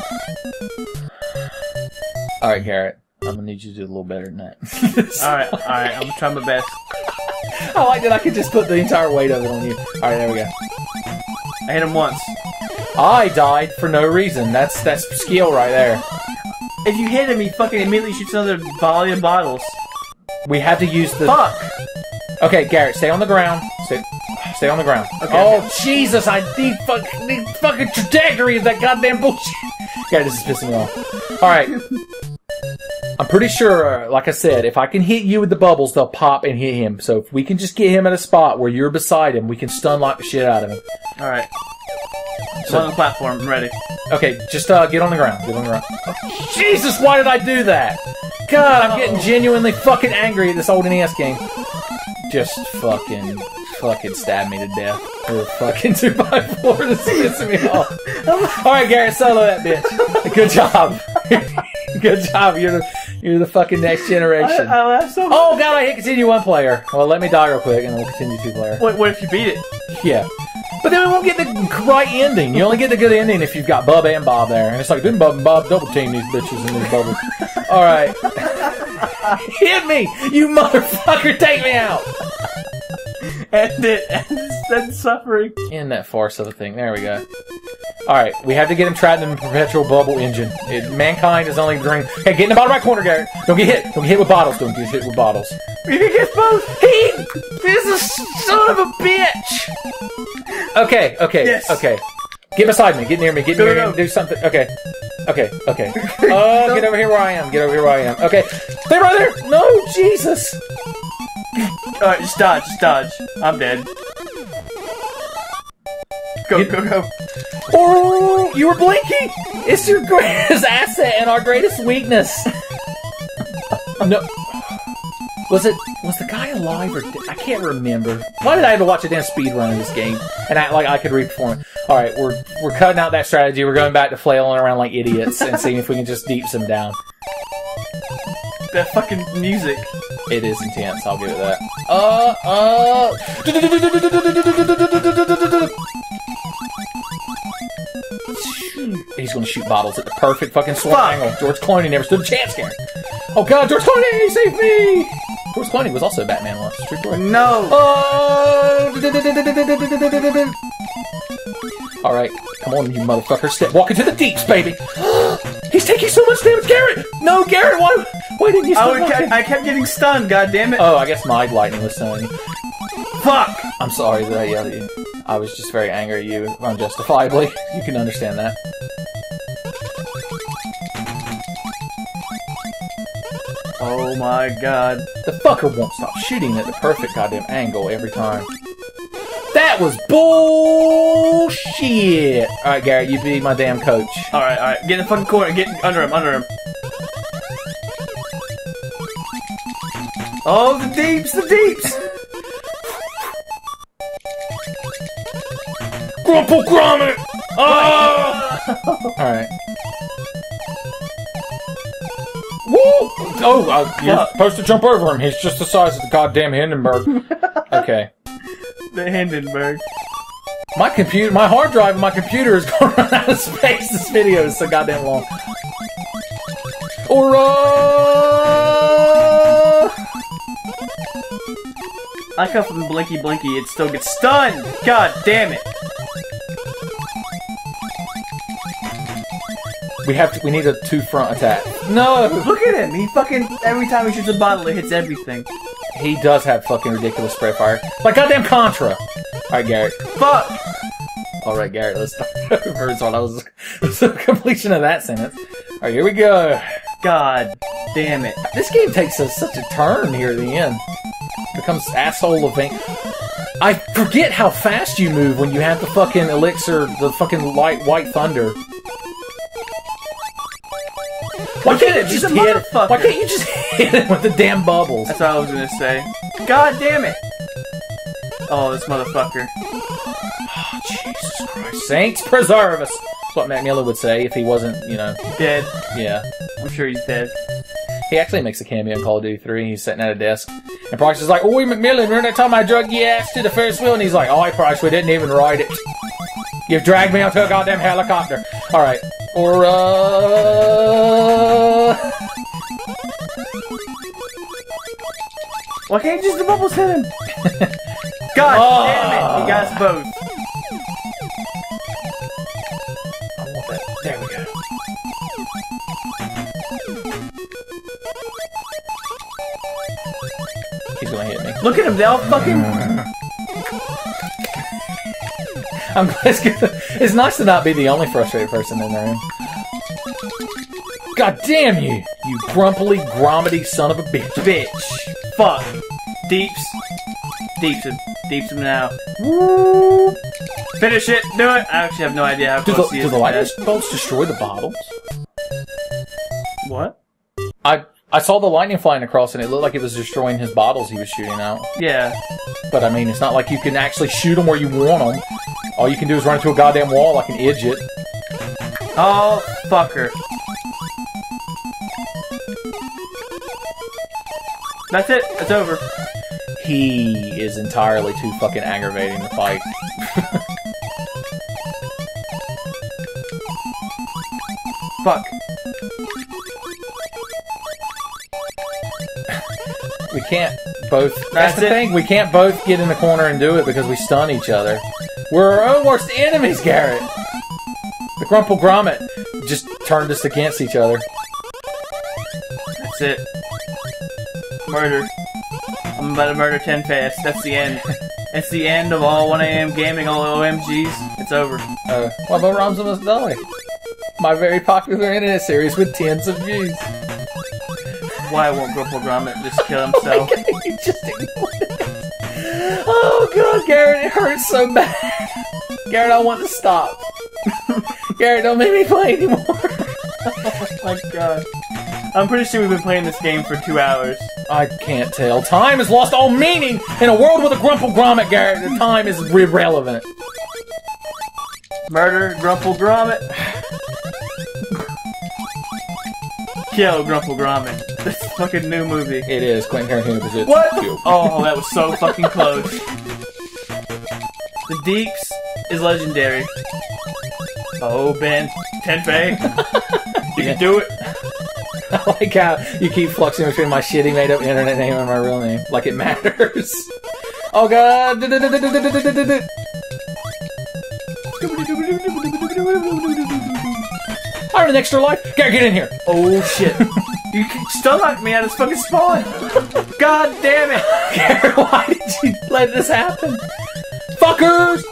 Alright, Garrett. I'm gonna need you to do a little better than that. Alright, I'm gonna try my best. I like that I could just put the entire weight of it on you. Alright, there we go. I hit him once. I died for no reason. That's skill right there. If you hit him, he fucking immediately shoots another volley of bottles. We have to use the... Fuck! Okay, Garrett, stay on the ground. Stay on the ground. Okay, oh, okay. Jesus, I need fucking trajectory of that goddamn bullshit. Garrett, this is pissing me off. Alright. I'm pretty sure, like I said, if I can hit you with the bubbles, they'll pop and hit him. So if we can just get him at a spot where you're beside him, we can stun lock the shit out of him. Alright. So, on the platform, I'm ready. Okay, just get on the ground. Get on the ground. Oh, Jesus, why did I do that? God, I'm getting genuinely fucking angry at this old NES game. Just fucking stab me to death with a fucking 2x4. This is pissing me off. Alright, Garrett, solo that bitch. Good job. Good job. You're the fucking next generation. I laughed so hard. Oh god, I hit continue one player. Well, let me die real quick and then we'll continue two player. What if you beat it? Yeah. But then we won't get the right ending. You only get the good ending if you've got Bub and Bob there. And it's like, didn't Bub and Bob double team these bitches in these bubbles? Alright. Hit me! You motherfucker, take me out! End it. End suffering. End that farce of a thing. There we go. Alright, we have to get him trapped in the perpetual bubble engine. Mankind is only dreaming. Hey, get in the bottom right corner, Garrett. Don't get hit. Don't get hit with bottles. Don't get hit with bottles. You can get both. He is a son of a bitch! Okay. Yes. Okay. Get beside me. Get near me. Get near me. Do something. Okay. Oh, get over here where I am. Okay. Stay right there. No, Jesus. Alright, just dodge. I'm dead. Go. Oh, you were blinking. It's your greatest asset and our greatest weakness. No. Was the guy alive or I can't remember. Why did I have to watch a damn speed run of this game and act like I could reform it? Alright, we're cutting out that strategy. We're going back to flailing around like idiots and seeing if we can just deep some down. That fucking music. It is intense, I'll give it that. He's gonna shoot bottles at the perfect fucking slot angle. George Clooney never stood a chance, Gary. Oh god, George Clooney, save me! George Clooney was also Batman once. True story. No! Alright, come on, you motherfucker. Walk into the deeps, baby! He's taking so much damage, Garrett! No, Garrett, why didn't you stun me? I kept getting stunned, goddammit. Oh, I guess my lightning was stunning you. Fuck! I'm sorry that I yelled at you. I was just very angry at you, unjustifiably. You can understand that. Oh my god. The fucker won't stop shooting at the perfect goddamn angle every time. That was bullshit! Alright, Garrett, you be my damn coach. Alright. Get in the fucking corner. Get under him, under him. Oh, the deeps, the deeps! Grumple Grommet! Oh! Alright. Woo! Oh, you're supposed to jump over him. He's just the size of the goddamn Hindenburg. Okay. The Hindenburg. My hard drive and my computer is going to run out of space. This video is so goddamn long. Aura! I come from Blinky Blinky, it still gets stunned! God damn it! We need a two-front attack. No! Look at him! He fucking, every time he shoots a bottle, it hits everything. He does have fucking ridiculous spray fire. Like goddamn Contra! Alright, Garrett. Fuck! Alright, Garrett, let's start over. That's what I was... the completion of that sentence. Alright, here we go. God damn it. This game takes such a turn here at the end. Becomes asshole event. I forget how fast you move when you have the fucking elixir, the fucking white thunder. Why can't it just hit it? Why can't you just hit it with the damn bubbles? That's what I was gonna say. God damn it! Oh, this motherfucker. Oh, Jesus Christ. Saints preserve us! That's what Mac Miller would say if he wasn't, you know... Dead. Yeah. I'm sure he's dead. He actually makes a cameo in Call of Duty 3. He's sitting at a desk. And Price is like, "Oi, McMillan, remember that time I drug your ass to the first wheel?" And he's like, "Oh, Price, we didn't even ride it. You've dragged me onto a goddamn helicopter." Alright. Or, Why can't just the bubbles hit him? God damn it! He got us both. I want that. There we go. He's gonna hit me. Look at him, they all fucking... I'm glad it's nice to not be the only frustrated person in the room. God damn you! You grumpily, grommety son of a bitch. Bitch. Fuck. Deeps. Deeps him. Deeps him now. Woo! Finish it. Do it. I actually have no idea how close he is. Do the lightning bolts destroy the bottles? What? I saw the lightning flying across and it looked like it was destroying his bottles he was shooting out. Yeah. But I mean, it's not like you can actually shoot them where you want them. All you can do is run into a goddamn wall like an idiot. Oh, fucker. That's it. It's over. He is entirely too fucking aggravating to fight. Fuck. We can't both... That's the thing, we can't both get in the corner and do it because we stun each other. We're our own worst enemies, Garrett! The Grumple Grommet just turned us against each other. That's it. Murder. I'm about to murder 10 fast. That's the end. It's the end of all 1 AM gaming, all OMGs. It's over. What about Ramza Must Die? My very popular internet series with tens of views. Why won't Grumple Grommet just kill himself? You just ignored it. Oh god, Garrett, it hurts so bad. Garrett, I want to stop. Garrett, don't make me play anymore. Oh my god. I'm pretty sure we've been playing this game for 2 hours. I can't tell. Time has lost all meaning in a world with a Grumple Grommet, Garrett. The time is irrelevant. Murder Grumple Grommet. Kill Grumple Grommet. This fucking new movie. It is. Quentin Tarantino presents. What? Oh, that was so fucking close. The Deeps is legendary. Oh, Ben. Tenfei. You can do it. I like how you keep fluxing between my shitty made-up internet name and my real name. Like it matters. Oh god! I earned an extra life! Gotta get in here! Oh shit. You stun-locked me out of this fucking spawn! God damn it! Garrett, why did you let this happen? Fuckers!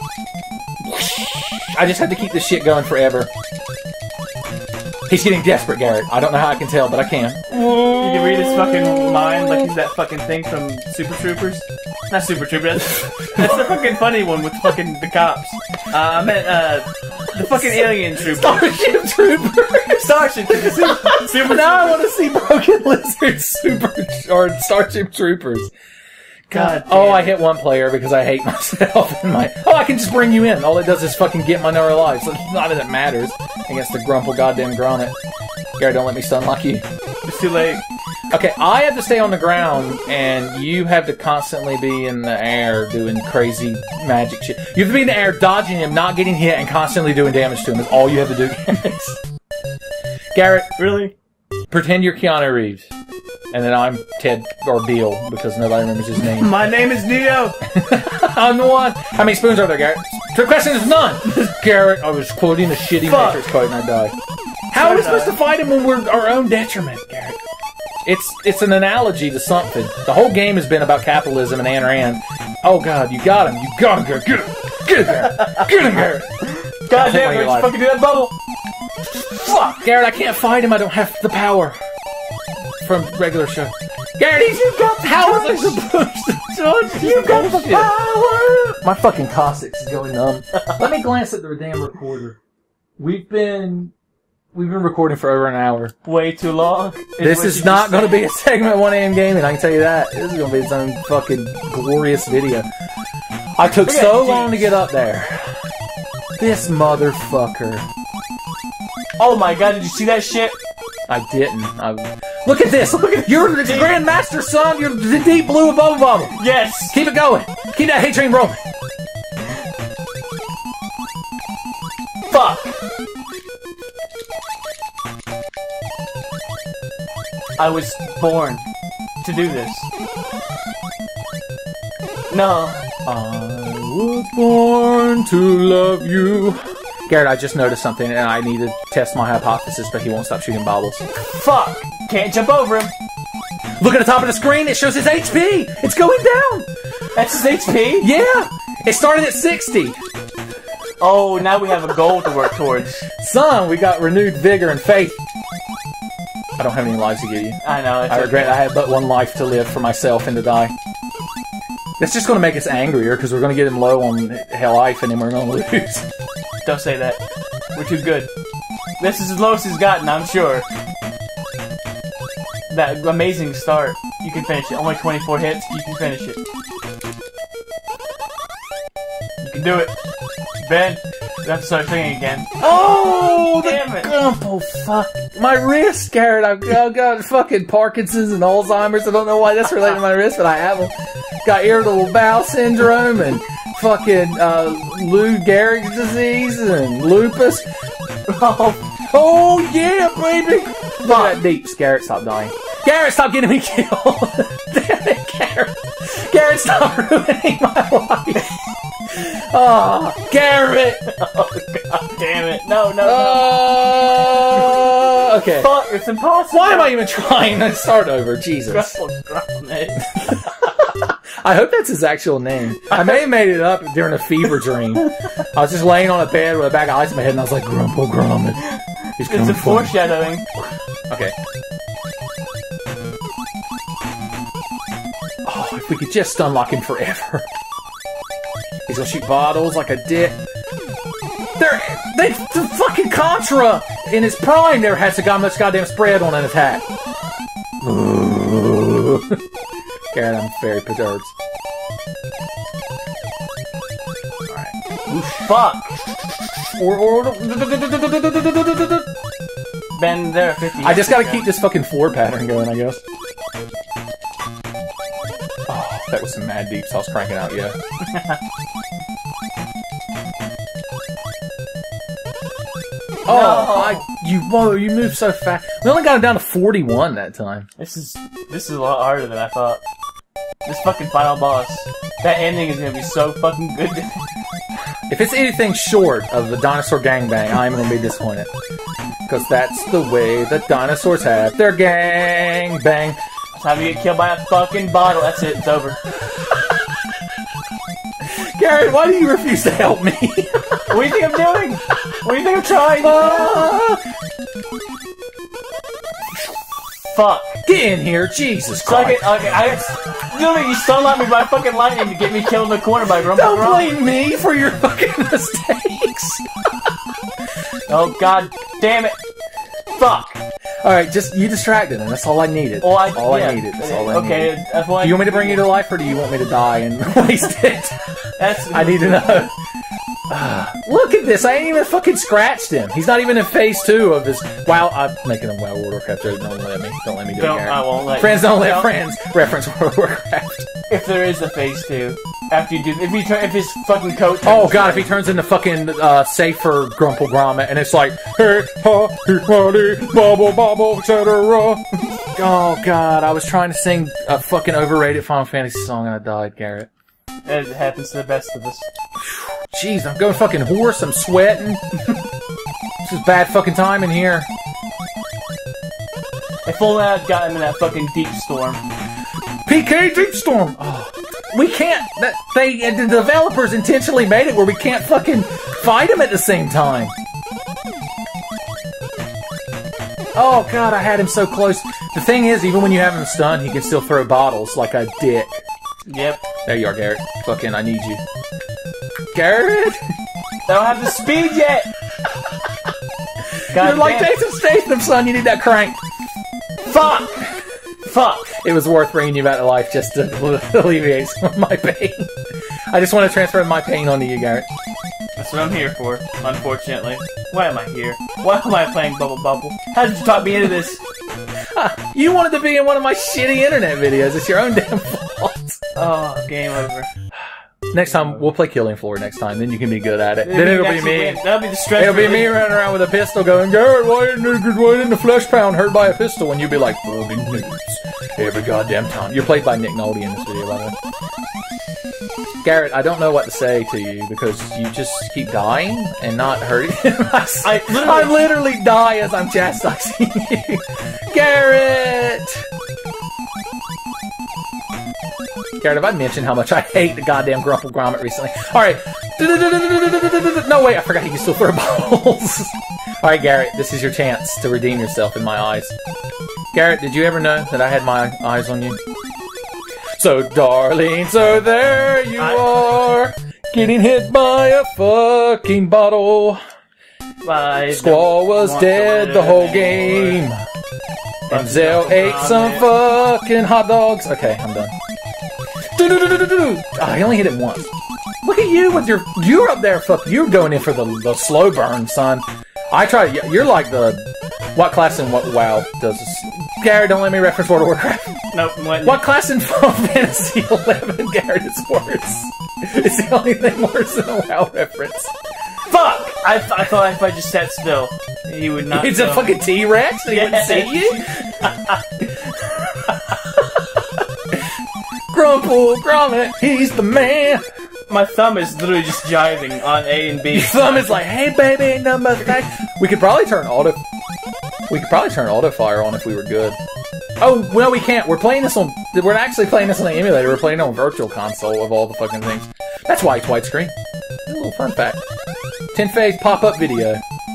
I just have to keep this shit going forever. He's getting desperate, Garrett. I don't know how I can tell, but I can. You can read his fucking mind like he's that fucking thing from Super Troopers. Not Super Troopers. That's the fucking funny one with fucking the cops. I meant the fucking alien troopers. Starship Troopers. Starship Troopers. Super. Now I want to see Broken Lizard or Starship Troopers. God. Oh, I hit one player because I hate myself. Oh, I can just bring you in. All it does is fucking get my number of lives. So not that it matters against the grumple goddamn grommet. Garrett, don't let me stun lock you. It's too late. Okay, I have to stay on the ground, and you have to constantly be in the air doing crazy magic shit. You have to be in the air, dodging him, not getting hit, and constantly doing damage to him. That's all you have to do. Garrett, Really? pretend you're Keanu Reeves. And then I'm Ted or Beal, because nobody remembers his name. My name is Neo. I'm the one. How many spoons are there, Garrett? The question is none. Garrett, I was quoting a shitty Matrix quote and I died. How are we supposed to fight him when we're our own detriment, Garrett? It's an analogy to something. The whole game has been about capitalism and Ayn Rand. Oh God, you got him. You got him, Garrett. Get him. Get him, Garrett. Get him, Garrett. God damn it, you fucking do that bubble. Fuck, Garrett, I can't fight him. I don't have the power. From regular show. Garrett, you've got the power! You've got the power! My fucking coccyx is going numb. Let me glance at the damn recorder. We've been recording for over an hour. Way too long. This is not going to be a segment of 1 AM Gaming, I can tell you that. This is going to be its own fucking glorious video. I took so long to get up there. This motherfucker. Oh my God, did you see that shit? I didn't. Look at this! You're the Grandmaster, son! You're the deep blue of Bobble. Yes! Keep it going! Keep that hate train rolling! Fuck! I was born to do this. No. I was born to love you. Garrett, I just noticed something and I need to test my hypothesis, but he won't stop shooting bobbles. Fuck! Can't jump over him. Look at the top of the screen, it shows his HP! It's going down! That's his HP? Yeah! It started at 60! Oh, now we have a goal to work towards. Son, we got renewed vigor and faith. I don't have any lives to give you. I know. I regret I had but one life to live for myself and to die. That's just going to make us angrier, because we're going to get him low on hell life and then we're going to lose. Don't say that. We're too good. This is as low as he's gotten, I'm sure. That amazing start. You can finish it. Only 24 hits, you can finish it. You can do it. Ben, you have to start singing again. Oh, damn it. Oh, fuck. My wrist, Garrett. I've got fucking Parkinson's and Alzheimer's. I don't know why that's related to my wrist, but I have them. Got irritable bowel syndrome and fucking Lou Gehrig's disease and lupus. Oh yeah, baby! Look at that deeps. Garrett, stop dying. Garrett, stop getting me killed! Damn it, Garrett! Garrett, stop ruining my life! Oh, Garrett! Oh, God damn it. No. Okay. Fuck, it's impossible. Why am I even trying to start over? Jesus. I hope that's his actual name. I may have made it up during a fever dream. I was just laying on a bed with a bag of ice in my head and I was like, Grumple Grommet. It's a foreshadowing. Okay. Oh, if we could just stun lock him forever. He's gonna shoot bottles like a dick. The fucking Contra in his prime never had so much goddamn spread on an attack. Garrett, I'm very perturbed. Alright. Fuck! Ben, there are 50. I just gotta keep this fucking 4 pattern going, I guess. Oh, that was some mad deeps I was cranking out, yeah. Oh, you moved so fast. We only got him down to 41 that time. This is a lot harder than I thought. This fucking final boss. That ending is gonna be so fucking good. If it's anything short of the dinosaur gangbang, I'm gonna be disappointed. Because that's the way that dinosaurs have their gangbang. That's how you get killed by a fucking bottle. That's it. It's over. Garrett, why do you refuse to help me? What do you think I'm doing? What do you think I'm trying? Fuck. Get in here, Jesus Christ. Literally, you stun on me by fucking lightning to get me killed in the corner by Grumble. Don't blame me for your fucking mistakes. Oh, god damn it. Fuck. Alright, you distracted him. That's all I needed. Well, That's all I needed. That's all I needed. That's why. Do you want me to bring you to life, or do you want me to die and waste it? I need to know. Look at this! I ain't even fucking scratched him. He's not even in phase 2 of this. Wow, I'm making a World of Warcraft joke. Don't let me do it. I won't let friends you. Don't let friends reference World of Warcraft. If there is a phase 2, after you do, if his fucking coat. Oh god, if he turns into fucking safer Grumple Grommet, and it's like, hey, ha, he, buddy, bubble, bubble, etc. Oh god, I was trying to sing a fucking overrated Final Fantasy song and I died, Garrett. It happens to the best of us. Jeez, I'm going fucking hoarse, I'm sweating. This is bad fucking time in here. If only I'd got him in that fucking deep storm. PK Deep Storm! Oh, we can't, the developers intentionally made it where we can't fucking fight him at the same time. Oh god, I had him so close. The thing is, even when you have him stunned, he can still throw bottles like a dick. Yep. There you are, Garrett. Fucking, I need you. Garrett? I don't have the speed yet! God You're like Jason Statham, son. You need that crank. Fuck! Fuck! It was worth bringing you back to life just to alleviate some of my pain. I just want to transfer my pain onto you, Garrett. That's what I'm here for, unfortunately. Why am I here? Why am I playing Bubble Bubble? How did you talk me into this? You wanted to be in one of my shitty internet videos. It's your own damn fault. Oh, game over. Next time, we'll play Killing Floor next time, then you can be good at it. Then it'll be me. That'll be the stress. It'll be me running around with a pistol going, Garrett, why didn't the flesh pound hurt by a pistol? And you'll be like, fucking niggas. Every goddamn time. You're played by Nick Nolte in this video, by the way. Garrett, I don't know what to say to you because you just keep dying and not hurting. I literally die as I'm chastising you. Garrett! Garrett, have I mentioned how much I hate the goddamn Grumple Grommet recently? Alright. No, wait, I forgot you can still throw bottles. Alright, Garrett, this is your chance to redeem yourself in my eyes. Garrett, did you ever know that I had my eyes on you? So, darling, so there you are, getting hit by a fucking bottle. Squall was dead the whole game. And Zell ate some fucking hot dogs. Okay, I'm done. Oh, I only hit it once. Look at you with you're up there, you're going in for the slow burn, son. I tried, you're like what class in what WoW does this? Garrett, don't let me reference World of Warcraft. Nope. What class in Final Fantasy 11, Garrett, is worse? It's the only thing worse than a WoW reference. Fuck! I thought if I just sat still, he would not. He's a fucking T-Rex and he wouldn't see you? Grumple Grommet, he's the man. My thumb is literally just jiving on A and B. Your thumb is like, hey baby, number 3. We could probably turn auto fire on if we were good. Oh, well, we can't. We're actually playing this on the emulator. We're playing on Virtual Console of all the fucking things. That's why it's widescreen. A little fun fact. 10-phase pop-up video.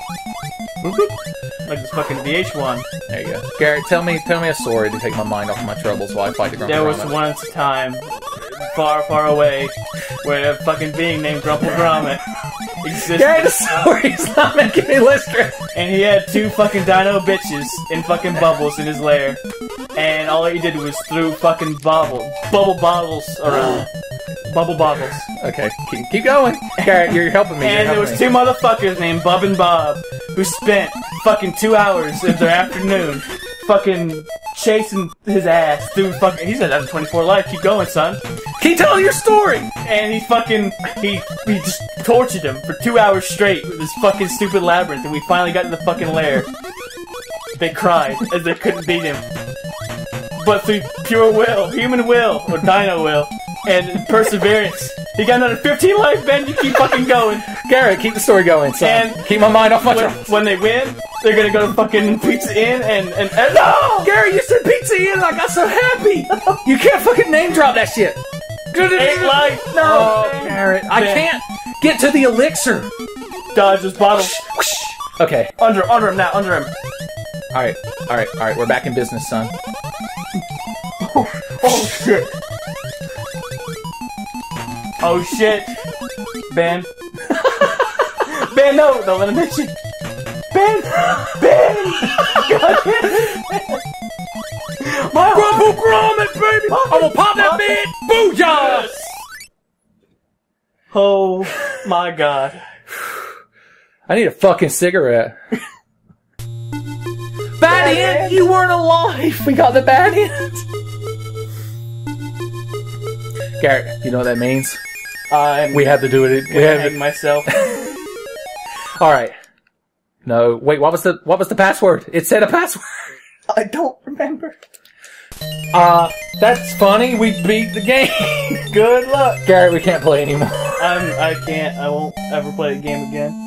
Like this fucking VH1. There you go. Garrett, tell me a story to take my mind off my troubles while I fight the Grumple There was Grommet. once a time, far, far away, where a fucking being named Grumple Grommet existed. Garrett, the story's not making me less stressed. And he had 2 fucking dino bitches in fucking bubbles in his lair. And all he did was threw fucking bubble bottles around. Bubble bottles. Okay, keep going. Garrett, you're helping me. And there was 2 motherfuckers named Bub and Bob who spent fucking 2 hours of their afternoon fucking chasing his ass through fucking. He said, "That's a 24 life. Keep going, son. Keep telling your story." And he just tortured him for 2 hours straight with this fucking stupid labyrinth. And we finally got to the fucking lair. They cried as they couldn't beat him, but through pure will, human will, or dino will, and perseverance, You got another 15 life, Ben. You keep fucking going. Garrett, keep the story going, son. And keep my mind off my drums. When they win, they're gonna go to fucking Pizza Inn and no! Gary, you said Pizza Inn, I got so happy. You can't fucking name drop that shit. 8 life. No, oh, Garrett, I can't get to the elixir. Dodge this bottle. Okay. Under him now. Under him. All right. We're back in business, son. Oh shit. Oh shit. Ben. Ben, no. Don't let him hit you. Ben. God damn it. My Grumble Grommet, baby. I'm gonna pop that bit. Booyah. Yes. Oh my god. I need a fucking cigarette. Bad end? You weren't alive. We got the bad end. Garrett, you know what that means? We had to do it. We had to myself. All right. No, wait. What was the password? It said a password. I don't remember. That's funny. We beat the game. Good luck, Garrett. We can't play anymore. I can't. I won't ever play a game again.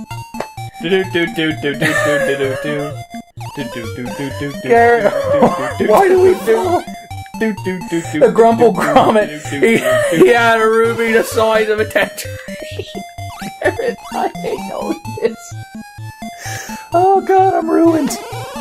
Garrett, why do we fall? The Grumble Grommet. He had a ruby the size of a tangerine. Garrett, I hate all this. Oh God, I'm ruined.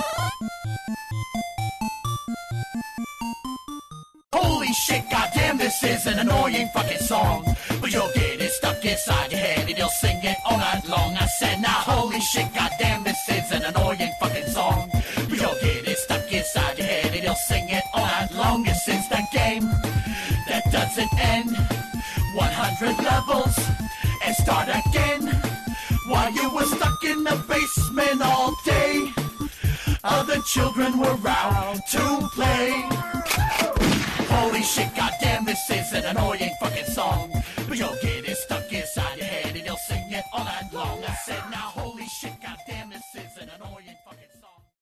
Holy shit, goddamn, this is an annoying fucking song. But you'll get it stuck inside your head and you'll sing it all night long. I said, now, holy shit, goddamn, this is an annoying fucking song. But you'll get it stuck inside your head and you'll sing it all night long. It's instant game that doesn't end. 100 levels and start again. While you were stuck in the basement all day, other children were around to play. Holy shit, goddamn, this is an annoying fucking song. But you'll get it stuck